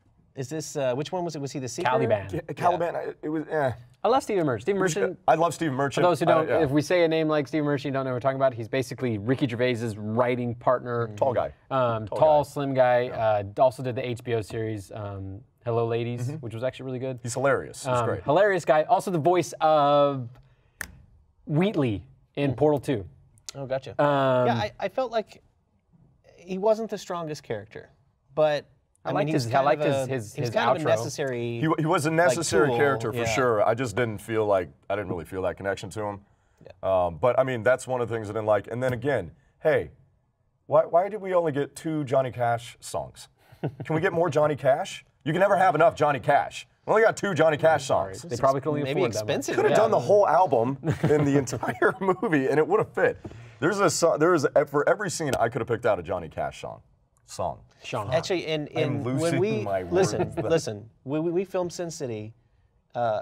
Speaker 3: Is this uh, which one was it? Was he the seeker?
Speaker 1: Caliban.
Speaker 2: Yeah, Caliban, I- it was eh.
Speaker 1: I love Stephen Merchant. Stephen Merchant,
Speaker 2: I love Stephen Merchant.
Speaker 1: for those who
Speaker 2: I-
Speaker 1: don't,
Speaker 2: yeah.
Speaker 1: if we say a name like Stephen Merchant, you don't know what we're talking about, he's basically Ricky Gervais's writing partner.
Speaker 2: Tall guy.
Speaker 1: Um,
Speaker 2: Tall
Speaker 1: tall,
Speaker 2: guy.
Speaker 1: slim guy. Uh, also did the H B O series um, Hello Ladies,
Speaker 2: Mm-hmm.
Speaker 1: which was actually really good.
Speaker 2: He's hilarious. He's
Speaker 1: Um,
Speaker 2: great.
Speaker 1: Hilarious guy. Also the voice of Wheatley in Portal two.
Speaker 3: Oh, gotcha.
Speaker 1: Um,
Speaker 3: yeah, I, I felt like he wasn't the strongest character, but I,
Speaker 1: I
Speaker 3: mean,
Speaker 1: liked
Speaker 3: he was
Speaker 1: his- I
Speaker 3: kind
Speaker 1: liked
Speaker 3: of
Speaker 1: his-
Speaker 3: a,
Speaker 1: his-
Speaker 3: he was
Speaker 1: his
Speaker 3: kind of a
Speaker 1: outro.
Speaker 3: necessary.
Speaker 2: He, he was a necessary
Speaker 3: tool,
Speaker 2: character for
Speaker 3: yeah.
Speaker 2: sure. I just didn't feel like, I didn't really feel that connection to him. Um, but I mean, that's one of the things I didn't like. And then again, hey, why, why did we only get two Johnny Cash songs? Can we get more Johnny Cash? You can never have enough Johnny Cash. We only got two Johnny Cash songs.
Speaker 1: they probably could only
Speaker 3: maybe
Speaker 1: afford that much.
Speaker 3: expensive.
Speaker 2: Could have
Speaker 3: yeah.
Speaker 2: done the whole album in the entire movie, and it would have fit. There's a song. There is a, for every scene I could have picked out a Johnny Cash song. Song.
Speaker 1: Sean.
Speaker 3: Actually, in, in when
Speaker 2: losing
Speaker 3: we
Speaker 2: my
Speaker 3: listen,
Speaker 2: words.
Speaker 3: listen, when we, we filmed Sin City, uh,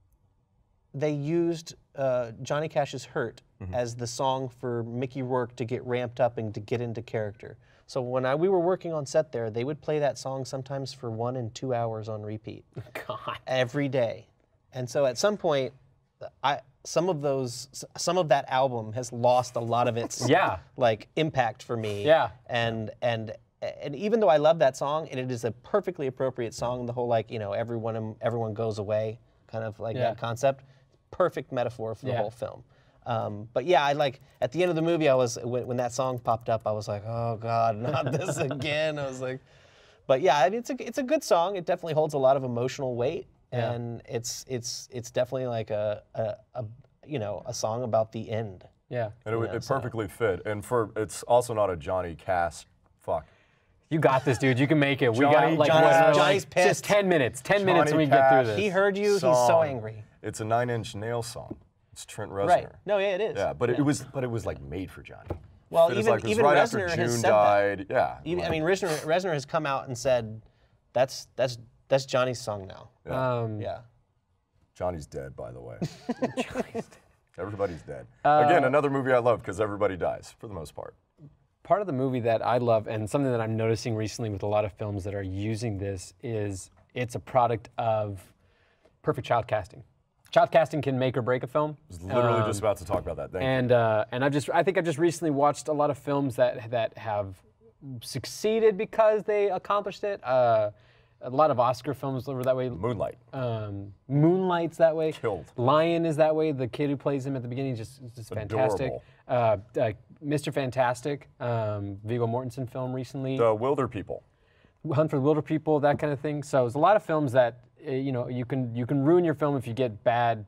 Speaker 3: they used uh, Johnny Cash's "Hurt"
Speaker 2: Mm-hmm.
Speaker 3: as the song for Mickey Rourke to get ramped up and to get into character. So when I, we were working on set there, they would play that song sometimes for one and two hours on repeat
Speaker 1: God.
Speaker 3: every day. And so at some point, I some of those some of that album has lost a lot of its
Speaker 1: Yeah.
Speaker 3: like impact for me.
Speaker 1: Yeah.
Speaker 3: And and and even though I love that song, and it is a perfectly appropriate song, the whole like, you know, everyone everyone goes away kind of like
Speaker 1: Yeah.
Speaker 3: that concept, perfect metaphor for the
Speaker 1: Yeah.
Speaker 3: whole film. Um, but yeah, I like at the end of the movie, I was when, when that song popped up, I was like, oh God, not this again. I was like, but yeah, I mean, it's a it's a good song. It definitely holds a lot of emotional weight,
Speaker 1: Yeah.
Speaker 3: and it's it's it's definitely like a, a, a you know a song about the end.
Speaker 1: Yeah.
Speaker 2: And it,
Speaker 3: Yeah,
Speaker 2: it
Speaker 3: so-
Speaker 2: perfectly fit. And for it's also not a Johnny Cass fuck.
Speaker 1: You got this, dude. You can make it. we
Speaker 2: Johnny-
Speaker 1: got like,
Speaker 2: Johnny's-
Speaker 1: what, like,
Speaker 3: Johnny's pissed.
Speaker 1: just ten minutes. ten minutes and
Speaker 2: Johnny
Speaker 1: we get through
Speaker 2: Cash.
Speaker 1: this.
Speaker 3: He heard you. He's so
Speaker 2: Song.
Speaker 3: angry.
Speaker 2: It's a Nine Inch Nails song. It's Trent Reznor.
Speaker 3: Right. No, yeah, it is.
Speaker 2: Yeah, but It, it was but it was like made for Johnny.
Speaker 3: Well,
Speaker 2: It was
Speaker 3: even
Speaker 2: like, it was
Speaker 3: even
Speaker 2: right
Speaker 3: Reznor
Speaker 2: after
Speaker 3: has
Speaker 2: June
Speaker 3: said
Speaker 2: died.
Speaker 3: that.
Speaker 2: Yeah.
Speaker 3: Even, I
Speaker 2: like-
Speaker 3: mean, Reznor, Reznor has come out and said, "That's that's that's Johnny's song now."
Speaker 2: yeah.
Speaker 1: Um,
Speaker 3: Yeah.
Speaker 2: Johnny's dead, by the way. Everybody's dead.
Speaker 1: Uh,
Speaker 2: Again, another movie I love because everybody dies for the most part.
Speaker 1: Part of the movie that I love, and something that I'm noticing recently with a lot of films that are using this, is it's a product of perfect child casting. Child casting can make or break a film.
Speaker 2: I was literally
Speaker 1: Um,
Speaker 2: just about to talk about that. Thank you.
Speaker 1: And uh, and I've just I think I've just recently watched a lot of films that that have succeeded because they accomplished it. Uh, a lot of Oscar films were that way.
Speaker 2: Moonlight.
Speaker 1: Um, Moonlight's that way.
Speaker 2: Killed.
Speaker 1: Lion is that way. The kid who plays him at the beginning is just, is just fantastic.
Speaker 2: Adorable.
Speaker 1: Uh, uh, Mister Fantastic, um, Viggo Mortensen film recently.
Speaker 2: The Wilder People.
Speaker 1: Hunt for the Wilder People, that kind of thing. So there's a lot of films that uh, you know you can you can ruin your film if you get bad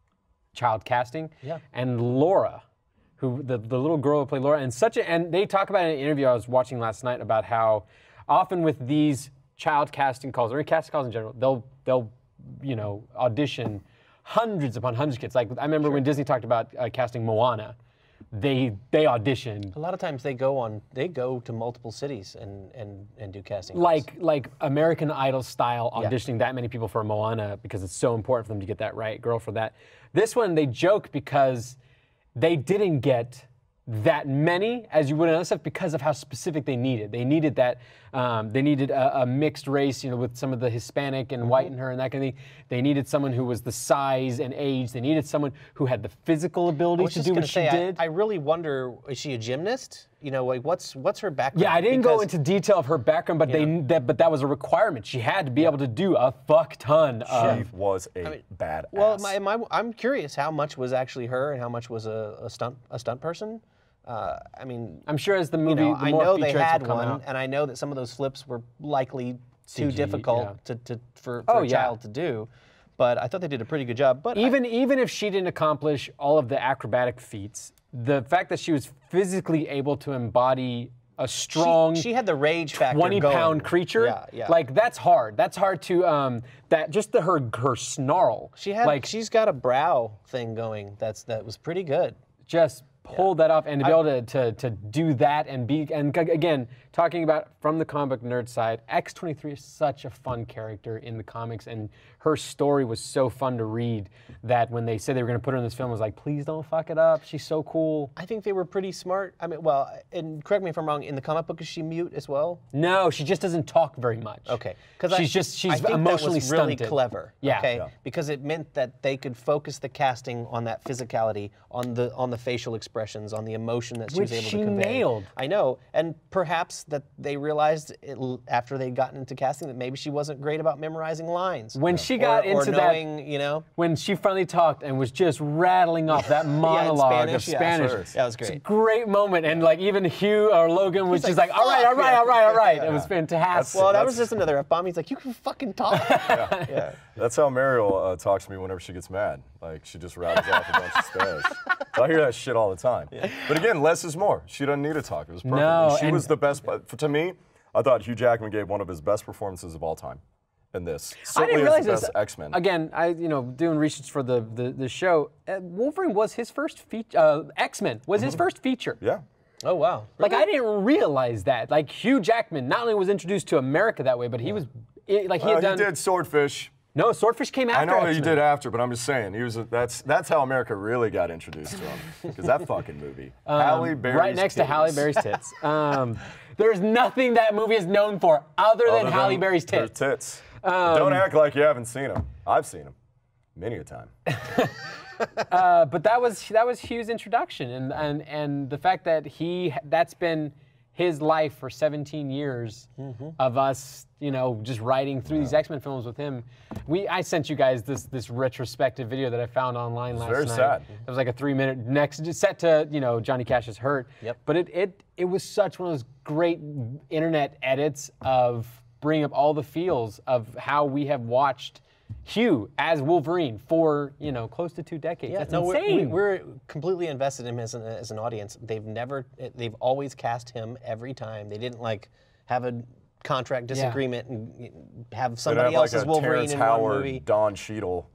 Speaker 1: child casting.
Speaker 3: Yeah.
Speaker 1: And Laura, who the, the little girl who played Laura, and such a and they talk about it in an interview I was watching last night about how often with these child casting calls or casting calls in general, they'll they'll you know audition hundreds upon hundreds of kids. Like I remember when Disney talked about uh, casting Moana, they they auditioned
Speaker 3: A lot of times they go on, they go to multiple cities and and and do casting.
Speaker 1: like like American Idol style
Speaker 3: Yeah.
Speaker 1: auditioning that many people for Moana because it's so important for them to get that right girl for that. This one they joke because they didn't get that many as you would in other stuff because of how specific they needed. They needed that. Um, they needed a, a mixed race, you know, with some of the Hispanic and white in her and that kind of thing. They needed someone who was the size and age. They needed someone who had the physical
Speaker 3: I
Speaker 1: ability
Speaker 3: was
Speaker 1: to
Speaker 3: just
Speaker 1: do
Speaker 3: gonna
Speaker 1: what
Speaker 3: say,
Speaker 1: she
Speaker 3: I,
Speaker 1: did.
Speaker 3: I really wonder, is she a gymnast? You know, like what's what's her background?
Speaker 1: Yeah, I didn't go
Speaker 3: Because-
Speaker 1: into detail of her background, but they that, but that was a requirement. She had to be able to do a fuck ton
Speaker 2: She
Speaker 1: of.
Speaker 2: was a badass.
Speaker 3: Well, my, my, I'm curious how much was actually her and how much was a, a stunt a stunt person. Uh, I mean,
Speaker 1: I'm sure as the
Speaker 3: you
Speaker 1: movie,
Speaker 3: know,
Speaker 1: the
Speaker 3: I
Speaker 1: more
Speaker 3: know they
Speaker 1: featurettes
Speaker 3: had
Speaker 1: will come
Speaker 3: one,
Speaker 1: out.
Speaker 3: and I know that some of those flips were likely too
Speaker 1: C G,
Speaker 3: difficult
Speaker 1: yeah.
Speaker 3: to, to for, for
Speaker 1: Oh,
Speaker 3: a
Speaker 1: yeah.
Speaker 3: child to do. But I thought they did a pretty good job. But I-
Speaker 1: Even even if she didn't accomplish all of the acrobatic feats, the fact that she was physically able to embody a strong
Speaker 3: she, she had the rage factor.
Speaker 1: twenty
Speaker 3: going.
Speaker 1: pound creature,
Speaker 3: Yeah, yeah.
Speaker 1: like that's hard. That's hard to um that just the her her snarl.
Speaker 3: she had,
Speaker 1: like
Speaker 3: she's got a brow thing going. That's that was pretty good.
Speaker 1: just pulled that off and to be able to, to to do that and be and g- again talking about from the comic book nerd side, X twenty-three is such a fun character in the comics and her story was so fun to read that when they said they were going to put her in this film, I was like, please don't fuck it up. She's so cool.
Speaker 3: I think they were pretty smart. I mean, well, and correct me if I'm wrong. In the comic book, is she mute as well?
Speaker 1: No, she just doesn't talk very much.
Speaker 3: Okay, because
Speaker 1: she's just she's
Speaker 3: I think
Speaker 1: emotionally
Speaker 3: that was really
Speaker 1: stunted.
Speaker 3: clever.
Speaker 1: Yeah.
Speaker 3: Okay,
Speaker 2: Yeah.
Speaker 3: because it meant that they could focus the casting on that physicality, on the on the facial expressions, on the emotion that she
Speaker 1: Which
Speaker 3: was able
Speaker 1: she
Speaker 3: to convey.
Speaker 1: nailed.
Speaker 3: I know, and perhaps that they realized it, l- after they'd gotten into casting that maybe she wasn't great about memorizing lines.
Speaker 1: When she got
Speaker 3: or, or
Speaker 1: into
Speaker 3: knowing,
Speaker 1: that,
Speaker 3: you know,
Speaker 1: when she finally talked and was just rattling off that monologue of
Speaker 3: Spanish, yeah.
Speaker 1: Spanish,
Speaker 3: Sure. That was
Speaker 1: it's a
Speaker 3: great.
Speaker 1: great moment. And like even Hugh or Logan was
Speaker 3: He's
Speaker 1: just
Speaker 3: like,
Speaker 1: like, all right, all
Speaker 3: "Fuck,
Speaker 1: right,
Speaker 3: yeah."
Speaker 1: all right, all right.
Speaker 3: Yeah.
Speaker 1: It was fantastic.
Speaker 3: well, that
Speaker 2: that's-
Speaker 3: was just another F bomb. He's like, you can fucking talk. yeah.
Speaker 2: That's how Mariel uh, talks to me whenever she gets mad. Like, she just rattles off a bunch of Spanish. So I hear that shit all the time. But again, less is more. She doesn't need to talk. It was perfect.
Speaker 1: No,
Speaker 2: And she
Speaker 1: and-
Speaker 2: was the best. But to me, I thought Hugh Jackman gave one of his best performances of all time in this.
Speaker 1: I
Speaker 2: Certainly
Speaker 1: didn't realize
Speaker 2: as the
Speaker 1: this.
Speaker 2: best X-Men.
Speaker 1: Again, I you know doing research for the the, the show. Uh, Wolverine was his first feature. Uh, X-Men was his first feature.
Speaker 2: Yeah.
Speaker 3: Oh wow.
Speaker 1: Like I didn't realize that. Like Hugh Jackman not only was introduced to America that way, but he was it, like he
Speaker 2: Uh,
Speaker 1: had
Speaker 2: he
Speaker 1: done.
Speaker 2: did Swordfish.
Speaker 1: No, Swordfish came after.
Speaker 2: I know he
Speaker 1: X-Men.
Speaker 2: did after, but I'm just saying he was. A, that's that's how America really got introduced to him. Because that fucking movie, Halle Berry's
Speaker 1: Right next to Halle
Speaker 2: titties.
Speaker 1: Berry's tits. Um, there's nothing that movie is known for other than
Speaker 2: Other
Speaker 1: Halle
Speaker 2: than
Speaker 1: Berry's
Speaker 2: her
Speaker 1: tits.
Speaker 2: tits. Don't act like you haven't seen them. I've seen them, many a time.
Speaker 1: Uh, but that was that was Hugh's introduction, and and and the fact that he that's been his life for seventeen years mm-hmm. of us, you know, just riding through yeah. these X-Men films with him. We, I sent you guys this this retrospective video that I found online
Speaker 2: it's
Speaker 1: last
Speaker 2: very
Speaker 1: night.
Speaker 2: Very sad.
Speaker 1: It was like a three-minute next set to, you know, Johnny Cash's Hurt.
Speaker 3: Yep.
Speaker 1: But it it it was such one of those great internet edits of bringing up all the feels of how we have watched Hugh as Wolverine for, you know, close to two decades.
Speaker 3: Yeah,
Speaker 1: That's
Speaker 3: no,
Speaker 1: insane.
Speaker 3: We're, we're completely invested in him as an, as an audience. They've never, they've always cast him every time. They didn't like have a contract disagreement yeah. and have somebody
Speaker 2: have
Speaker 3: else
Speaker 2: like
Speaker 3: as Wolverine
Speaker 2: Terrence
Speaker 3: in
Speaker 2: Howard,
Speaker 3: one movie.
Speaker 2: Don Cheadle.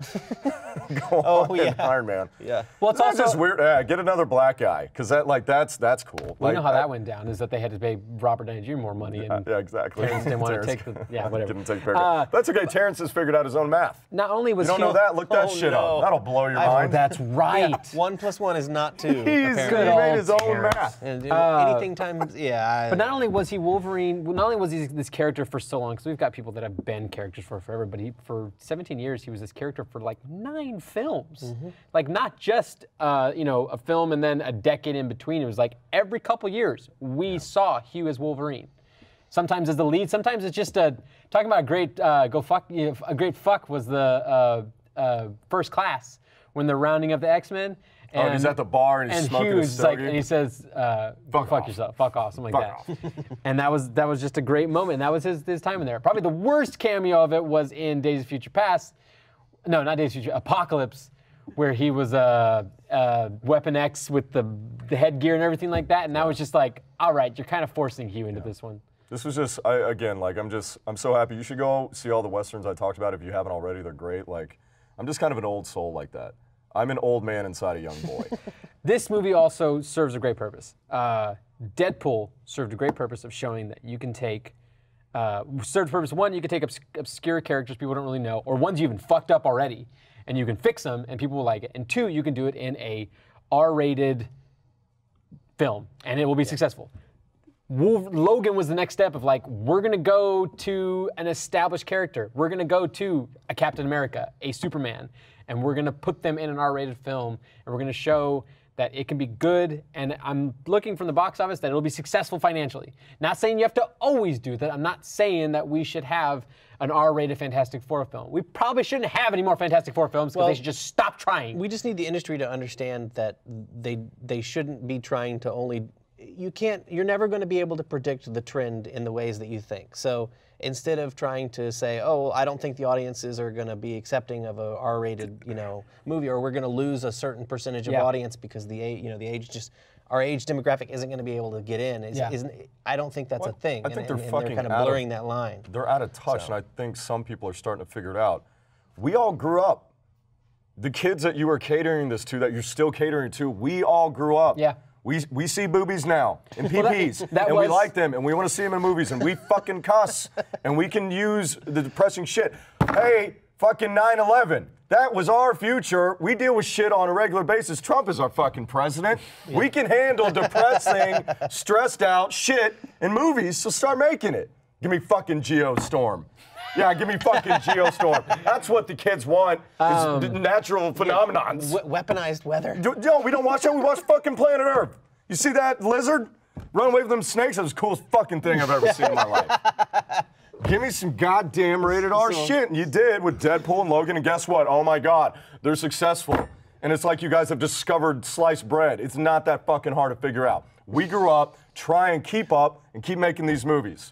Speaker 2: Go
Speaker 3: oh
Speaker 2: on
Speaker 3: yeah,
Speaker 2: Iron Man.
Speaker 3: Yeah.
Speaker 1: Well, it's
Speaker 2: that's
Speaker 1: also
Speaker 2: just weird. Yeah, get another black guy, because that like that's that's cool.
Speaker 1: Well,
Speaker 2: like,
Speaker 1: you know how
Speaker 2: I,
Speaker 1: that went down is that they had to pay Robert Downey Junior more money, and
Speaker 2: uh, yeah, exactly.
Speaker 1: Terrence didn't want to
Speaker 2: Terrence
Speaker 1: take the yeah whatever.
Speaker 2: Didn't take the
Speaker 1: Uh,
Speaker 2: That's okay. Terrence has figured out his own math.
Speaker 1: Not only was
Speaker 2: You don't
Speaker 1: he
Speaker 2: know that? Look that
Speaker 3: Oh,
Speaker 2: shit
Speaker 3: no.
Speaker 2: up. That'll blow your
Speaker 3: I-
Speaker 2: mind.
Speaker 1: That's right.
Speaker 3: Yeah, one plus one is not two.
Speaker 2: He's
Speaker 3: apparently.
Speaker 1: Good
Speaker 2: he made
Speaker 1: old
Speaker 2: his own
Speaker 1: Terrence.
Speaker 2: math.
Speaker 3: And,
Speaker 1: Uh,
Speaker 3: anything times, yeah. I,
Speaker 1: But not only was he Wolverine, not only was he this character for so long, because we've got people that have been characters for forever, but he, for seventeen years, he was this character for like nine films.
Speaker 3: Mm-hmm.
Speaker 1: Like not just, uh, you know, a film and then a decade in between. It was like every couple years, we yeah. saw Hugh as Wolverine. Sometimes as the lead, sometimes it's just a, talking about a great, uh, go fuck, you know, a great fuck was the uh, uh, First Class, when they're rounding up the X-Men.
Speaker 2: And, oh, he's at the bar and he's
Speaker 1: and
Speaker 2: smoking
Speaker 1: Hugh's
Speaker 2: a
Speaker 1: like,
Speaker 2: stogie.
Speaker 1: and he says, uh,
Speaker 2: Fuck
Speaker 1: "Fuck
Speaker 2: off.
Speaker 1: yourself, fuck off," something like
Speaker 2: Fuck
Speaker 1: that. And that was that was just a great moment. And that was his his time in there. Probably the worst cameo of it was in Days of Future Past. No, not Days of Future Apocalypse, where he was uh, uh, Weapon X with the the headgear and everything like that. And that was just like, all right, you're kind of forcing Hugh into yeah. this one.
Speaker 2: This was just, I, again, like I'm just, I'm so happy. You should go see all the westerns I talked about if you haven't already. They're great. Like, I'm just kind of an old soul like that. I'm an old man inside a young boy.
Speaker 1: This movie also serves a great purpose. Uh, Deadpool served a great purpose of showing that you can take, uh, served purpose, one, you can take obs obscure characters people don't really know, or ones you even fucked up already, and you can fix them and people will like it. And two, you can do it in a R rated film, and it will be yeah. successful. Wolf Logan was the next step of like, we're gonna go to an established character. We're gonna go to a Captain America, a Superman, and we're gonna put them in an R rated film, and we're gonna show that it can be good, and I'm looking from the box office that it'll be successful financially. Not saying you have to always do that. I'm not saying that we should have an R rated Fantastic Four film. We probably shouldn't have any more Fantastic Four films because
Speaker 3: Well,
Speaker 1: they should just stop trying.
Speaker 3: We just need the industry to understand that they they shouldn't be trying to only. You can't. You're never going to be able to predict the trend in the ways that you think. So instead of trying to say, "Oh, I don't think the audiences are going to be accepting of a R rated, you know, movie," or "We're going to lose a certain percentage of
Speaker 1: yeah.
Speaker 3: audience because the age, you know, the age just our age demographic isn't going to be able to get in," is,
Speaker 1: Yeah.
Speaker 3: isn't. I don't think that's
Speaker 2: Well,
Speaker 3: a thing.
Speaker 2: I think
Speaker 3: and,
Speaker 2: they're
Speaker 3: and, and
Speaker 2: fucking
Speaker 3: they're kind of
Speaker 2: out of-
Speaker 3: blurring that line.
Speaker 2: They're out of touch,
Speaker 3: So.
Speaker 2: and I think some people are starting to figure it out. We all grew up. The kids that you were catering this to, that you're still catering to, we all grew up.
Speaker 1: Yeah.
Speaker 2: We, we see boobies now and P Ps,
Speaker 1: Well, that- that
Speaker 2: and we
Speaker 1: was-
Speaker 2: like them, and we want to see them in movies, and we fucking cuss, and we can use the depressing shit. Hey, fucking nine eleven, that was our future. We deal with shit on a regular basis. Trump is our fucking president. Yeah. We can handle depressing, stressed out shit in movies, so start making it. Give me fucking Geostorm. Yeah, give me fucking Geostorm. That's what the kids want, is um, natural phenomenons.
Speaker 3: We weaponized weather.
Speaker 2: Yo, we don't watch that, we watch fucking Planet Earth. You see that lizard? Run away from them snakes? That was the coolest fucking thing I've ever seen in my life. Give me some goddamn rated R
Speaker 3: So-
Speaker 2: shit. And you did with Deadpool and Logan, and guess what? Oh my God, they're successful. And it's like you guys have discovered sliced bread. It's not that fucking hard to figure out. We grew up, try and keep up, and keep making these movies.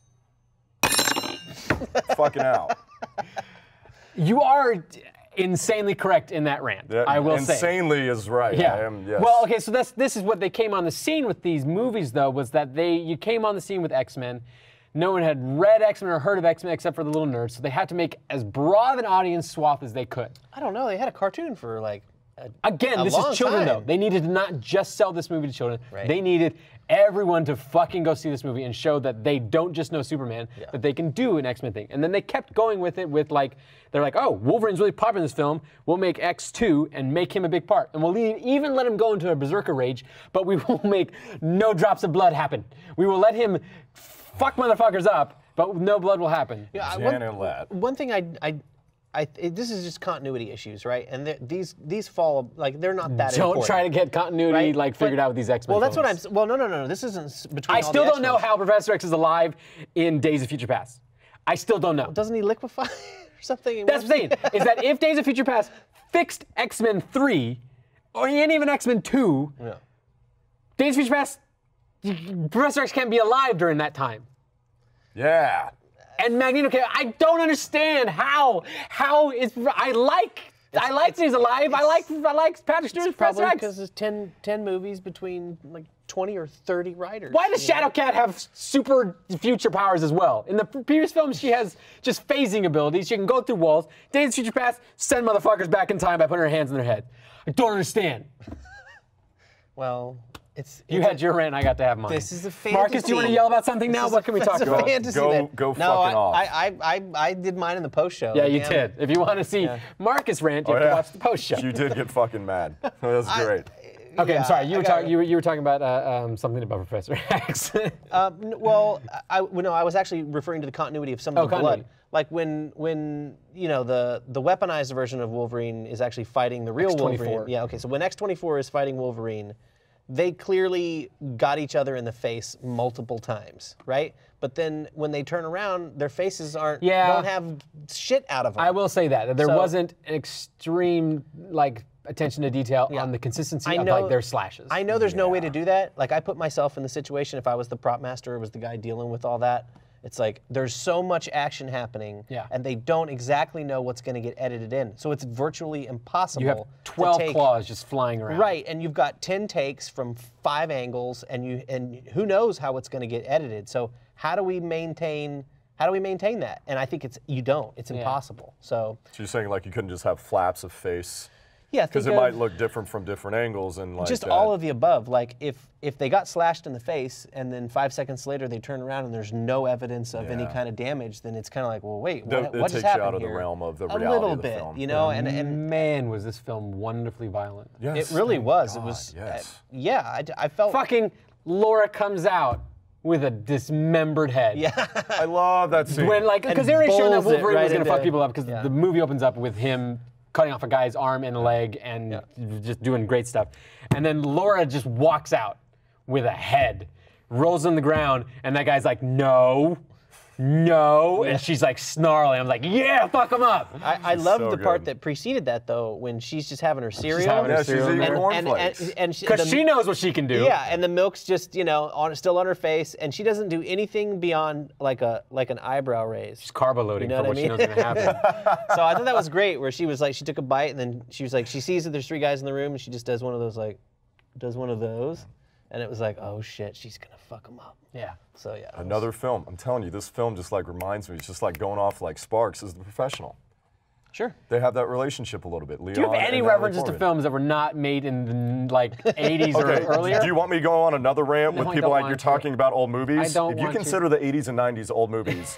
Speaker 2: Fucking out.
Speaker 1: You are insanely correct in that rant.
Speaker 2: Yeah,
Speaker 1: I will say.
Speaker 2: insanely is right.
Speaker 1: Yeah.
Speaker 2: I am, yes.
Speaker 1: Well, okay, so that's this is what they came on the scene with these movies, though, was that they you came on the scene with X-Men. No one had read X-Men or heard of X-Men except for the little nerds, so they had to make as broad of an audience swath as they could.
Speaker 3: I don't know. They had a cartoon for like. A,
Speaker 1: Again,
Speaker 3: a
Speaker 1: this
Speaker 3: long
Speaker 1: is children,
Speaker 3: time.
Speaker 1: though. They needed to not just sell this movie to children.
Speaker 3: Right.
Speaker 1: They needed everyone to fucking go see this movie and show that they don't just know Superman,
Speaker 3: Yeah.
Speaker 1: that they can do an X-Men thing. And then they kept going with it with like, they're like, oh, Wolverine's really popular in this film. We'll make X two and make him a big part. And we'll leave, even let him go into a berserker rage, but we will make no drops of blood happen. We will let him fuck motherfuckers up, but no blood will happen.
Speaker 3: Yeah, I-
Speaker 2: Janet
Speaker 3: one,
Speaker 2: Ladd.
Speaker 3: one thing I, I I it, this is just continuity issues, right? And these these fall like they're not that
Speaker 1: Don't
Speaker 3: important.
Speaker 1: try to get continuity
Speaker 3: right?
Speaker 1: like figured
Speaker 3: but,
Speaker 1: out with these X-Men.
Speaker 3: Well, that's
Speaker 1: films.
Speaker 3: what I'm. Well, no, no, no, no. This isn't between.
Speaker 1: I
Speaker 3: all
Speaker 1: still
Speaker 3: the
Speaker 1: don't know
Speaker 3: X-Men.
Speaker 1: how Professor X is alive in Days of Future Past. I still don't know.
Speaker 3: Doesn't he liquefy or something?
Speaker 1: That's what I'm saying. Is that if Days of Future Past fixed X-Men three, or even X-Men two,
Speaker 3: Yeah.
Speaker 1: Days of Future Past, Professor X can't be alive during that time.
Speaker 2: Yeah.
Speaker 1: And Magneto can. I don't understand how. How is I like. I like that he's alive. I like. I like Patrick Stewart's Professor
Speaker 3: Probably
Speaker 1: X.
Speaker 3: because there's ten, ten movies between like twenty or thirty writers.
Speaker 1: Why does
Speaker 3: you know?
Speaker 1: Shadowcat have super future powers as well? In the previous films, she has just phasing abilities. She can go through walls. Days of Future Past, send motherfuckers back in time by putting her hands in their head. I don't understand.
Speaker 3: Well, it's.
Speaker 1: You
Speaker 3: it's
Speaker 1: had
Speaker 3: a,
Speaker 1: your rant, I got to have mine.
Speaker 3: This is a fantasy.
Speaker 1: Marcus, do you want to yell about something now?
Speaker 3: This
Speaker 1: What
Speaker 3: is
Speaker 1: can we
Speaker 3: a-
Speaker 1: talk
Speaker 3: it's a
Speaker 1: about?
Speaker 3: fantasy
Speaker 2: Go-
Speaker 3: that-
Speaker 2: go
Speaker 3: no,
Speaker 2: fucking
Speaker 3: I,
Speaker 2: off.
Speaker 3: I, I, I, I did mine in the post show.
Speaker 1: Yeah, you
Speaker 3: Damn
Speaker 1: did.
Speaker 3: it.
Speaker 1: If you want to see Marcus rant, you
Speaker 2: Oh,
Speaker 1: have
Speaker 2: yeah.
Speaker 1: to watch the post show.
Speaker 2: You did get fucking mad. That's great.
Speaker 1: Okay,
Speaker 3: Yeah,
Speaker 1: I'm sorry. You
Speaker 3: I
Speaker 1: were
Speaker 3: got
Speaker 1: talking.
Speaker 3: it.
Speaker 1: You were you were talking about uh, um, something about Professor X.
Speaker 3: Um, n- well, I, well, no, I was actually referring to the continuity of some
Speaker 1: Oh,
Speaker 3: of the
Speaker 1: continuity.
Speaker 3: blood. Like when, when you know, the the weaponized version of Wolverine is actually fighting the real
Speaker 1: X twenty-four.
Speaker 3: Wolverine. Yeah, okay. So when X twenty-four is fighting Wolverine, they clearly got each other in the face multiple times, right? But then when they turn around, their faces aren't
Speaker 1: Yeah.
Speaker 3: don't have shit out of them.
Speaker 1: I will say that, that there
Speaker 3: So-
Speaker 1: wasn't extreme like attention to detail
Speaker 3: Yeah.
Speaker 1: on the consistency
Speaker 3: I
Speaker 1: of
Speaker 3: know-
Speaker 1: like their slashes.
Speaker 3: I know there's no way
Speaker 2: Yeah.
Speaker 3: to do that. Like I put myself in the situation if I was the prop master or was the guy dealing with all that. It's like there's so much action happening,
Speaker 1: Yeah.
Speaker 3: and they don't exactly know what's going to get edited in. So it's virtually impossible.
Speaker 1: You have
Speaker 3: to
Speaker 1: twelve
Speaker 3: take,
Speaker 1: claws just flying around.
Speaker 3: Right, and you've got ten takes from five angles, and you and who knows how it's going to get edited. So how do we maintain? How do we maintain that? And I think it's you don't. It's impossible. So
Speaker 2: So you're saying like you couldn't just have flaps of face?
Speaker 3: yeah,
Speaker 2: Because
Speaker 3: think
Speaker 2: it
Speaker 3: of
Speaker 2: might look different from different angles and like
Speaker 3: just
Speaker 2: that.
Speaker 3: all of the above. Like if if they got slashed in the face and then five seconds later they turn around and there's no evidence of any
Speaker 2: Yeah.
Speaker 3: kind of damage, then it's kind of like, well, wait,
Speaker 2: That-
Speaker 3: what,
Speaker 2: it
Speaker 3: what just
Speaker 2: takes you
Speaker 3: happened
Speaker 2: out of the
Speaker 3: here?
Speaker 2: realm of the
Speaker 3: A
Speaker 2: reality
Speaker 3: little
Speaker 2: of the
Speaker 3: bit,
Speaker 2: film.
Speaker 3: you know, and and
Speaker 1: Man, was this film wonderfully violent.
Speaker 2: Yes,
Speaker 3: it really
Speaker 2: thank
Speaker 3: was.
Speaker 2: God,
Speaker 3: It was, uh,
Speaker 2: Yes.
Speaker 3: yeah, I, I felt.
Speaker 1: Fucking Laura comes out with a dismembered head.
Speaker 3: Yeah.
Speaker 2: I love that scene.
Speaker 1: When like because they already showed that
Speaker 3: bowls it
Speaker 1: Wolverine
Speaker 3: right
Speaker 1: was gonna fuck
Speaker 3: into-
Speaker 1: people up because
Speaker 3: yeah.
Speaker 1: the movie opens up with him cutting off a guy's arm and a leg and just doing great stuff. And then Laura just walks out with a head, rolls on the ground, and that guy's like, no, no, and she's like snarling. I'm like, yeah, fuck him up.
Speaker 3: I, I loved
Speaker 2: so
Speaker 3: the part
Speaker 2: good.
Speaker 3: that preceded that though, when she's just having her cereal.
Speaker 1: having her
Speaker 2: yeah, she's
Speaker 1: cereal
Speaker 2: eating
Speaker 1: in there.
Speaker 3: and, and,
Speaker 2: cornflakes.
Speaker 3: and, and she,
Speaker 1: Because
Speaker 3: the-
Speaker 1: she knows what she can do.
Speaker 3: Yeah, and the milk's just you know on still on her face, and she doesn't do anything beyond like a like an eyebrow raise.
Speaker 1: She's carbo loading
Speaker 3: You know
Speaker 1: for
Speaker 3: what
Speaker 1: what
Speaker 3: I
Speaker 1: she knows
Speaker 3: mean?
Speaker 1: is gonna happen.
Speaker 3: So I thought that was great, where she was like, she took a bite, and then she was like, she sees that there's three guys in the room, and she just does one of those like, does one of those, and it was like, oh shit, she's gonna fuck them up.
Speaker 1: Yeah.
Speaker 3: So yeah. it was-
Speaker 2: Another film. I'm telling you, this film just like reminds me. It's just like going off like sparks as The Professional.
Speaker 3: Sure.
Speaker 2: They have that relationship a little bit. Leon
Speaker 1: Do you have any
Speaker 2: and Natalie
Speaker 1: references to
Speaker 2: Portman.
Speaker 1: films that were not made in the like eighties or
Speaker 2: Okay,
Speaker 1: earlier?
Speaker 2: do you want me to go on another rant
Speaker 1: No,
Speaker 2: with
Speaker 1: I
Speaker 2: people
Speaker 1: don't
Speaker 2: like
Speaker 1: want
Speaker 2: you're
Speaker 1: to.
Speaker 2: talking about old movies?
Speaker 1: I don't
Speaker 2: If you
Speaker 1: want to.
Speaker 2: consider the eighties and nineties old movies,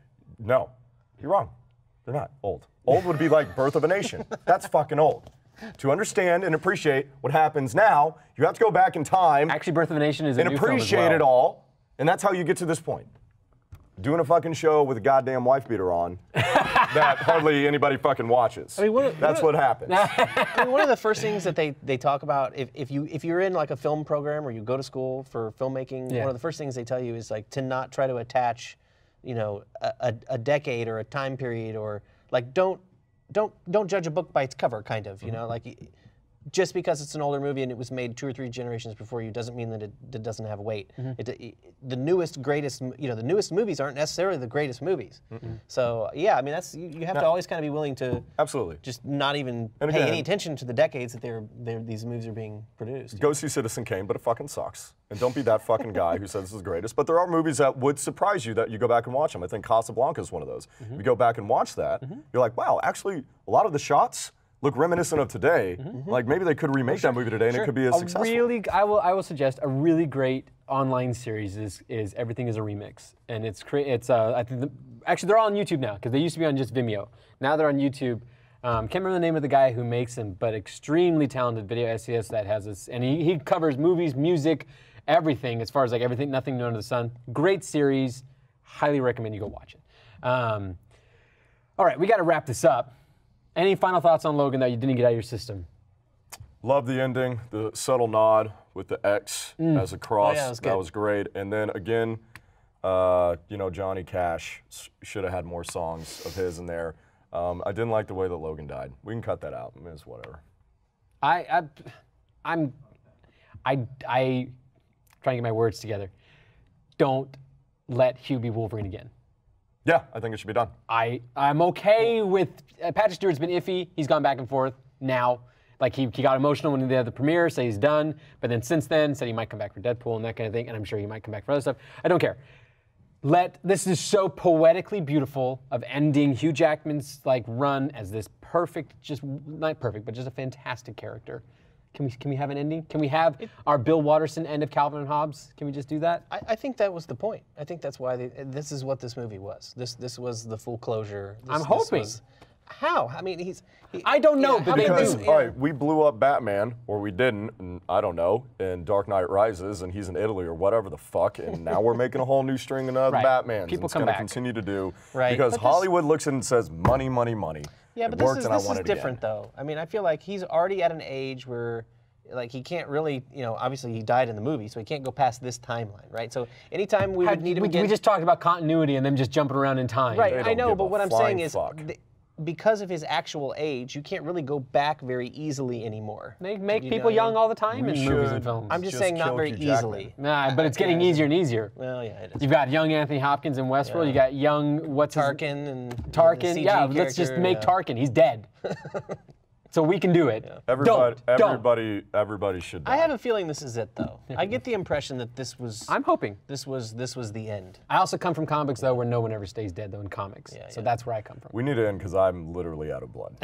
Speaker 2: no, you're wrong. They're not old. Old would be like Birth of a Nation. That's fucking old. To understand and appreciate what happens now, you have to go back in time
Speaker 1: Actually, Birth of a Nation is a
Speaker 2: and
Speaker 1: new film as
Speaker 2: appreciate
Speaker 1: well.
Speaker 2: it all, and that's how you get to this point. Doing a fucking show with a goddamn wife beater on that hardly anybody fucking watches.
Speaker 3: mean, what-
Speaker 2: that's
Speaker 3: what-
Speaker 2: what happens.
Speaker 3: I mean, one of the first things that they, they talk about, if, if you if you're in like a film program or you go to school for filmmaking,
Speaker 1: Yeah.
Speaker 3: one of the first things they tell you is like to not try to attach, you know, a, a, a decade or a time period, or like don't don't don't judge a book by its cover, kind of, you know, like y- just because it's an older movie and it was made two or three generations before you doesn't mean that it, it doesn't have weight. It, it, the newest, greatest, m- you know, the newest movies aren't necessarily the greatest movies. So yeah, I mean that's you, you have to always kind of be willing to
Speaker 2: Absolutely.
Speaker 3: just not even
Speaker 2: And
Speaker 3: pay
Speaker 2: again-
Speaker 3: any attention to the decades that they're, they're these movies are being produced.
Speaker 2: Go see Citizen Kane, but it fucking sucks. And don't be that fucking guy who says this is the greatest. But there are movies that would surprise you that you go back and watch them. I think Casablanca is one of those. If you go back and watch that, you're like, wow, actually, a lot of the shots look reminiscent of today. Like maybe they could remake that movie today and it could be as
Speaker 1: A
Speaker 2: successful.
Speaker 1: really, I will, I will suggest a really great online series is is Everything Is a Remix, and it's cre- it's uh, I think the, actually they're all on YouTube now because they used to be on just Vimeo. Now they're on YouTube. Um, can't remember the name of the guy who makes them, but extremely talented video essayist that has this, and he he covers movies, music, everything as far as like everything, nothing new under the sun. Great series, highly recommend you go watch it. Um, all right, we got to wrap this up. Any final thoughts on Logan that you didn't get out of your system?
Speaker 2: Love the ending, the subtle nod with the X
Speaker 1: Mm.
Speaker 2: as a cross.
Speaker 3: Oh, yeah, that was good.
Speaker 2: That was great. And then again, uh, you know, Johnny Cash should have had more songs of his in there. Um, I didn't like the way that Logan died. We can cut that out. I mean, it's whatever.
Speaker 1: I, I, I'm, I, I, trying to get my words together. Don't let Hugh be Wolverine again.
Speaker 2: Yeah, I think it should be done.
Speaker 1: I, I'm okay with, uh, Patrick Stewart's been iffy. He's gone back and forth now. Like, he, he got emotional when he did the premiere, say he's done. But then since then, said he might come back for Deadpool and that kind of thing. And I'm sure he might come back for other stuff. I don't care. Let, this is so poetically beautiful of ending Hugh Jackman's like run as this perfect, just not perfect, but just a fantastic character. Can we can we have an ending? Can we have our Bill Watterson end of Calvin and Hobbes? Can we just do that?
Speaker 3: I, I think that was the point. I think that's why they, this is what this movie was. This this was the full closure. This,
Speaker 1: I'm
Speaker 3: this
Speaker 1: hoping.
Speaker 3: was- how? I mean, he's. He,
Speaker 1: I don't know,
Speaker 3: yeah,
Speaker 1: but
Speaker 3: how
Speaker 1: they
Speaker 3: many
Speaker 2: Because,
Speaker 1: do.
Speaker 3: movies-
Speaker 2: all right, we blew up Batman, or we didn't, and I don't know, in Dark Knight Rises, and he's in Italy or whatever the fuck, and now we're making a whole new string of other
Speaker 1: Right.
Speaker 2: Batmans.
Speaker 1: People
Speaker 2: and it's
Speaker 1: come
Speaker 2: gonna
Speaker 1: back.
Speaker 2: continue to do.
Speaker 3: Right.
Speaker 2: Because
Speaker 3: But this-
Speaker 2: Hollywood looks and says, money, money, money.
Speaker 3: Yeah,
Speaker 2: It
Speaker 3: but this
Speaker 2: worked
Speaker 3: is
Speaker 2: and I
Speaker 3: this
Speaker 2: want
Speaker 3: is
Speaker 2: it
Speaker 3: different
Speaker 2: again.
Speaker 3: though. I mean, I feel like he's already at an age where, like, he can't really, you know, obviously he died in the movie, so he can't go past this timeline, right? So anytime we would need him
Speaker 1: we,
Speaker 3: again,
Speaker 1: we just talked about continuity and them just jumping around in time.
Speaker 3: right?
Speaker 2: They
Speaker 3: I
Speaker 2: don't
Speaker 3: know,
Speaker 2: give
Speaker 3: but
Speaker 2: a
Speaker 3: what I'm saying
Speaker 2: flying
Speaker 3: is,
Speaker 2: fuck.
Speaker 3: th- because of his actual age, you can't really go back very easily anymore.
Speaker 1: They make
Speaker 3: You
Speaker 1: people
Speaker 3: know,
Speaker 1: young all the time
Speaker 2: We
Speaker 1: in movies and
Speaker 2: should-
Speaker 1: films.
Speaker 3: I'm just,
Speaker 2: Just
Speaker 3: saying not
Speaker 2: kill
Speaker 3: very
Speaker 2: Hugh Jackman.
Speaker 3: easily.
Speaker 1: Nah, but it's getting
Speaker 3: Yeah.
Speaker 1: easier and easier.
Speaker 3: Well, yeah, it is.
Speaker 1: You've got young Anthony Hopkins in Westworld. You got young what's his-
Speaker 3: Tarkin and
Speaker 1: Tarkin.
Speaker 3: the C G
Speaker 1: Yeah, let's just
Speaker 3: character,
Speaker 1: make
Speaker 3: yeah.
Speaker 1: Tarkin. He's dead. So we can do it.
Speaker 2: Everybody,
Speaker 1: Don't. Don't.
Speaker 2: everybody, everybody should die.
Speaker 3: I have a feeling this is it, though. I get the impression that this was.
Speaker 1: I'm hoping.
Speaker 3: This was this was the end.
Speaker 1: I also come from comics, though, where no one ever stays dead, though, in comics.
Speaker 3: Yeah,
Speaker 1: so
Speaker 3: yeah.
Speaker 1: that's where I come from.
Speaker 2: We need to end because I'm literally out of blood.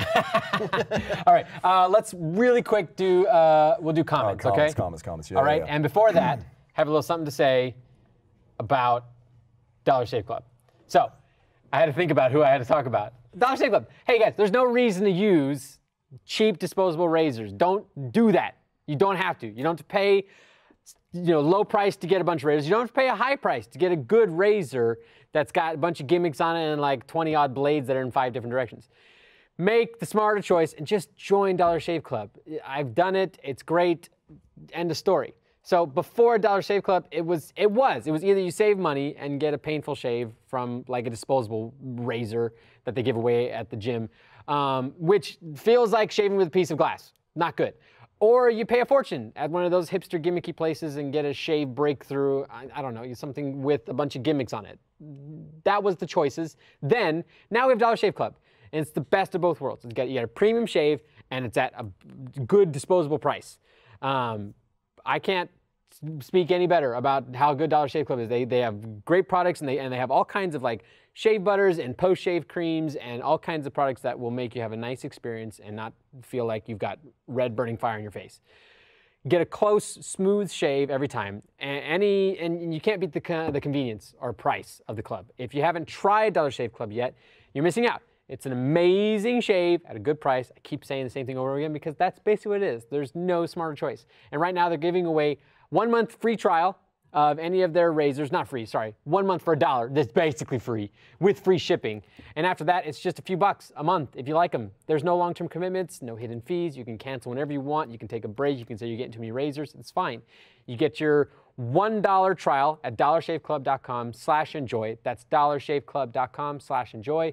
Speaker 1: All right, uh, let's really quick do, uh, we'll do
Speaker 2: Uh,
Speaker 1: comics,
Speaker 2: comments,
Speaker 1: okay?
Speaker 2: comments, comments. Yeah,
Speaker 1: All right,
Speaker 2: yeah, yeah.
Speaker 1: and before that, have a little something to say about Dollar Shave Club. So, I had to think about who I had to talk about. Dollar Shave Club. Hey guys, there's no reason to use cheap disposable razors. Don't do that. You don't have to. You don't have to pay, you know, low price to get a bunch of razors. You don't have to pay a high price to get a good razor that's got a bunch of gimmicks on it and like twenty odd blades that are in five different directions. Make the smarter choice and just join Dollar Shave Club. I've done it. It's great. End of story. So before Dollar Shave Club, it was it was it was either you save money and get a painful shave from like a disposable razor that they give away at the gym, um, which feels like shaving with a piece of glass. Not good. Or you pay a fortune at one of those hipster gimmicky places and get a shave breakthrough. I, I don't know, something with a bunch of gimmicks on it. That was the choices. Then now we have Dollar Shave Club, and it's the best of both worlds. It's got, you got a premium shave, and it's at a good disposable price. Um, I can't speak any better about how good Dollar Shave Club is. They they have great products, and they and they have all kinds of like shave butters and post shave creams and all kinds of products that will make you have a nice experience and not feel like you've got red burning fire in your face. Get a close, smooth shave every time. And any and you can't beat the con- the convenience or price of the club. If you haven't tried Dollar Shave Club yet, you're missing out. It's an amazing shave at a good price. I keep saying the same thing over and over again because that's basically what it is. There's no smarter choice. And right now they're giving away one month free trial of any of their razors. Not free, sorry. One month for a dollar. That's basically free with free shipping. And after that, it's just a few bucks a month if you like them. There's no long-term commitments, no hidden fees. You can cancel whenever you want. You can take a break. You can say you're getting too many razors. It's fine. You get your one dollar trial at dollarshaveclub.com slash enjoy. That's dollarshaveclub.com slash enjoy.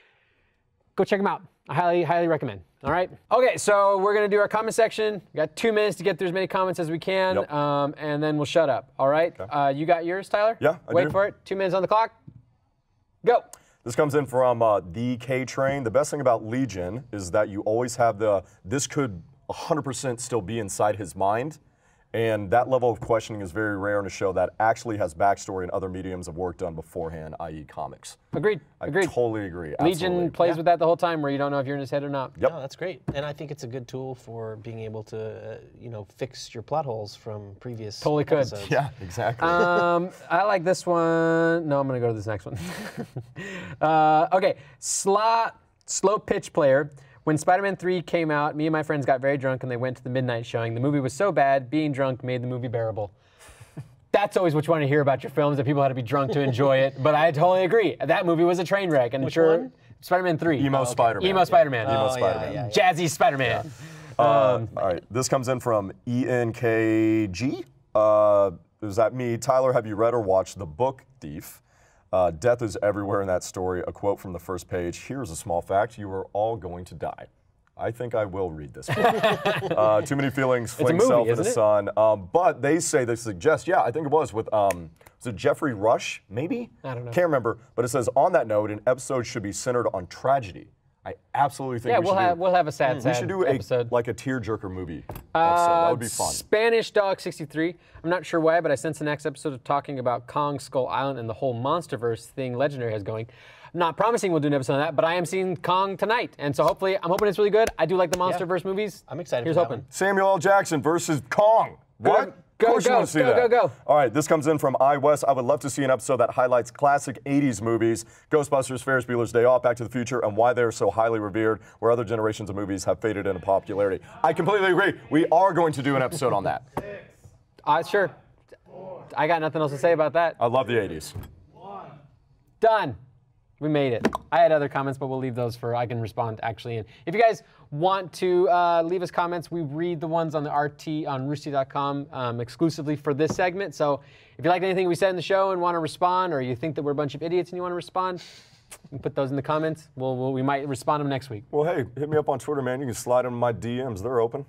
Speaker 1: Go check them out. I highly, highly recommend. All right. Okay, so we're gonna do our comment section. We got two minutes to get through as many comments as we can,
Speaker 2: Yep.
Speaker 1: um, and then we'll shut up. All right.
Speaker 2: Okay.
Speaker 1: Uh, you got yours, Tyler?
Speaker 2: Yeah, I
Speaker 1: Wait
Speaker 2: do.
Speaker 1: for it. Two minutes on the clock. Go.
Speaker 2: This comes in from uh, the K Train. The best thing about Legion is that you always have the, this could one hundred percent still be inside his mind. And that level of questioning is very rare in a show that actually has backstory and other mediums of work done beforehand, that is comics.
Speaker 1: Agreed.
Speaker 2: I
Speaker 1: Agreed.
Speaker 2: totally agree.
Speaker 1: Legion
Speaker 2: Absolutely.
Speaker 1: plays with that the whole time, where you don't know if you're in his head or not.
Speaker 2: Yep.
Speaker 3: No, that's great. And I think it's a good tool for being able to, uh, you know, fix your plot holes from previous
Speaker 1: Totally could.
Speaker 3: episodes.
Speaker 2: Yeah, exactly.
Speaker 1: Um, I like this one. No, I'm gonna go to this next one. uh, okay, Sla, slow pitch player. When Spider-Man three came out, me and my friends got very drunk and they went to the midnight showing. The movie was so bad, being drunk made the movie bearable. That's always what you want to hear about your films, that people had to be drunk to enjoy it. But I totally agree. That movie was a train wreck. And
Speaker 3: Which
Speaker 1: sure,
Speaker 3: one?
Speaker 1: Spider-Man three.
Speaker 2: Emo
Speaker 1: Oh, okay.
Speaker 2: Spider-Man.
Speaker 1: Emo Spider-Man.
Speaker 2: Emo
Speaker 3: Oh, yeah,
Speaker 2: Spider-Man.
Speaker 3: yeah, yeah.
Speaker 1: Jazzy Spider-Man.
Speaker 2: Uh,
Speaker 1: Um,
Speaker 2: all right, this comes in from E N K G. Uh, is that me? Tyler, have you read or watched the book Thief? Uh, death is everywhere in that story. A quote from the first page. Here's a small fact. You are all going to die. I think I will read this book. uh, too many feelings, fling
Speaker 1: movie,
Speaker 2: self in
Speaker 1: isn't
Speaker 2: the
Speaker 1: it?
Speaker 2: sun. Um, but they say, they suggest, yeah, I think it was with, um, was it Jeffrey Rush, maybe?
Speaker 1: I don't know.
Speaker 2: Can't remember. But it says, on that note, an episode should be centered on tragedy. I absolutely think
Speaker 1: yeah,
Speaker 2: we
Speaker 1: we'll
Speaker 2: should
Speaker 1: have
Speaker 2: do,
Speaker 1: we'll have a sad,
Speaker 2: we
Speaker 1: sad
Speaker 2: should do a,
Speaker 1: episode.
Speaker 2: like a tearjerker movie episode.
Speaker 1: Uh,
Speaker 2: That would be fun.
Speaker 1: Spanish Dog sixty-three. I'm not sure why, but I sense the next episode of talking about Kong Skull Island and the whole MonsterVerse thing Legendary has going. I'm not promising we'll do an episode on that, but I am seeing Kong tonight, and so hopefully, I'm hoping it's really good. I do like the MonsterVerse movies.
Speaker 3: I'm excited
Speaker 1: Here's
Speaker 3: for that
Speaker 1: hoping.
Speaker 3: one.
Speaker 2: Samuel L. Jackson versus Kong. What?
Speaker 1: Go,
Speaker 2: of course
Speaker 1: go,
Speaker 2: you want to see
Speaker 1: go,
Speaker 2: that.
Speaker 1: go, go.
Speaker 2: All right, this comes in from iWest. I would love to see an episode that highlights classic eighties movies, Ghostbusters, Ferris Bueller's Day Off, Back to the Future, and why they're so highly revered, where other generations of movies have faded into popularity. I completely agree. We are going to do an episode on that.
Speaker 1: Uh, sure. I got nothing else to say about that.
Speaker 2: I love the eighties.
Speaker 1: Done. We made it. I had other comments, but we'll leave those for I can respond actually. And if you guys want to uh, leave us comments, we read the ones on the R T on rooster dot com um, exclusively for this segment. So if you liked anything we said in the show and want to respond, or you think that we're a bunch of idiots and you want to respond, you can put those in the comments. We'll, we'll we might respond to them next week.
Speaker 2: Well, hey, hit me up on Twitter, man. You can slide into my D Ms. They're open.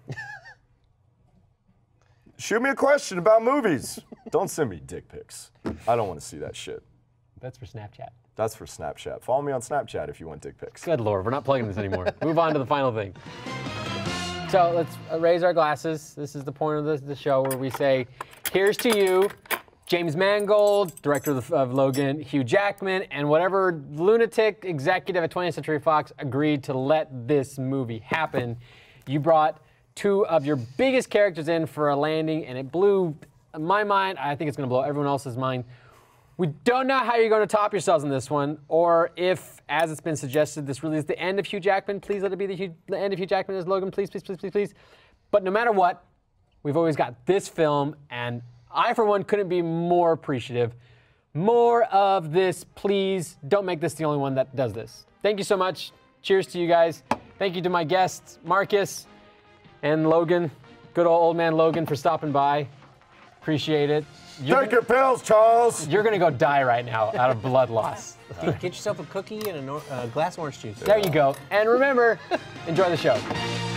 Speaker 2: Shoot me a question about movies. Don't send me dick pics. I don't want to see that shit.
Speaker 1: That's for Snapchat.
Speaker 2: That's for Snapchat. Follow me on Snapchat if you want dick pics.
Speaker 1: Good Lord, we're not plugging this anymore. Move on to the final thing. So let's uh, raise our glasses. This is the point of the, the show where we say, here's to you, James Mangold, director of, the, of Logan, Hugh Jackman, and whatever lunatic executive at twentieth Century Fox agreed to let this movie happen. You brought two of your biggest characters in for a landing, and it blew my mind. I think it's going to blow everyone else's mind. We don't know how you're going to top yourselves in this one, or if, as it's been suggested, this really is the end of Hugh Jackman. Please let it be the, Hugh, the end of Hugh Jackman as Logan. Please, please, please, please, please. But no matter what, we've always got this film, and I, for one, couldn't be more appreciative. More of this, please. Don't make this the only one that does this. Thank you so much. Cheers to you guys. Thank you to my guests, Marcus and Logan. Good old old man Logan for stopping by. Appreciate it. You're
Speaker 2: Take your pills, Charles.
Speaker 1: You're gonna go die right now out of blood loss.
Speaker 3: Get, get yourself a cookie and a nor- uh, glass of orange juice.
Speaker 1: There you go. And remember, enjoy the show.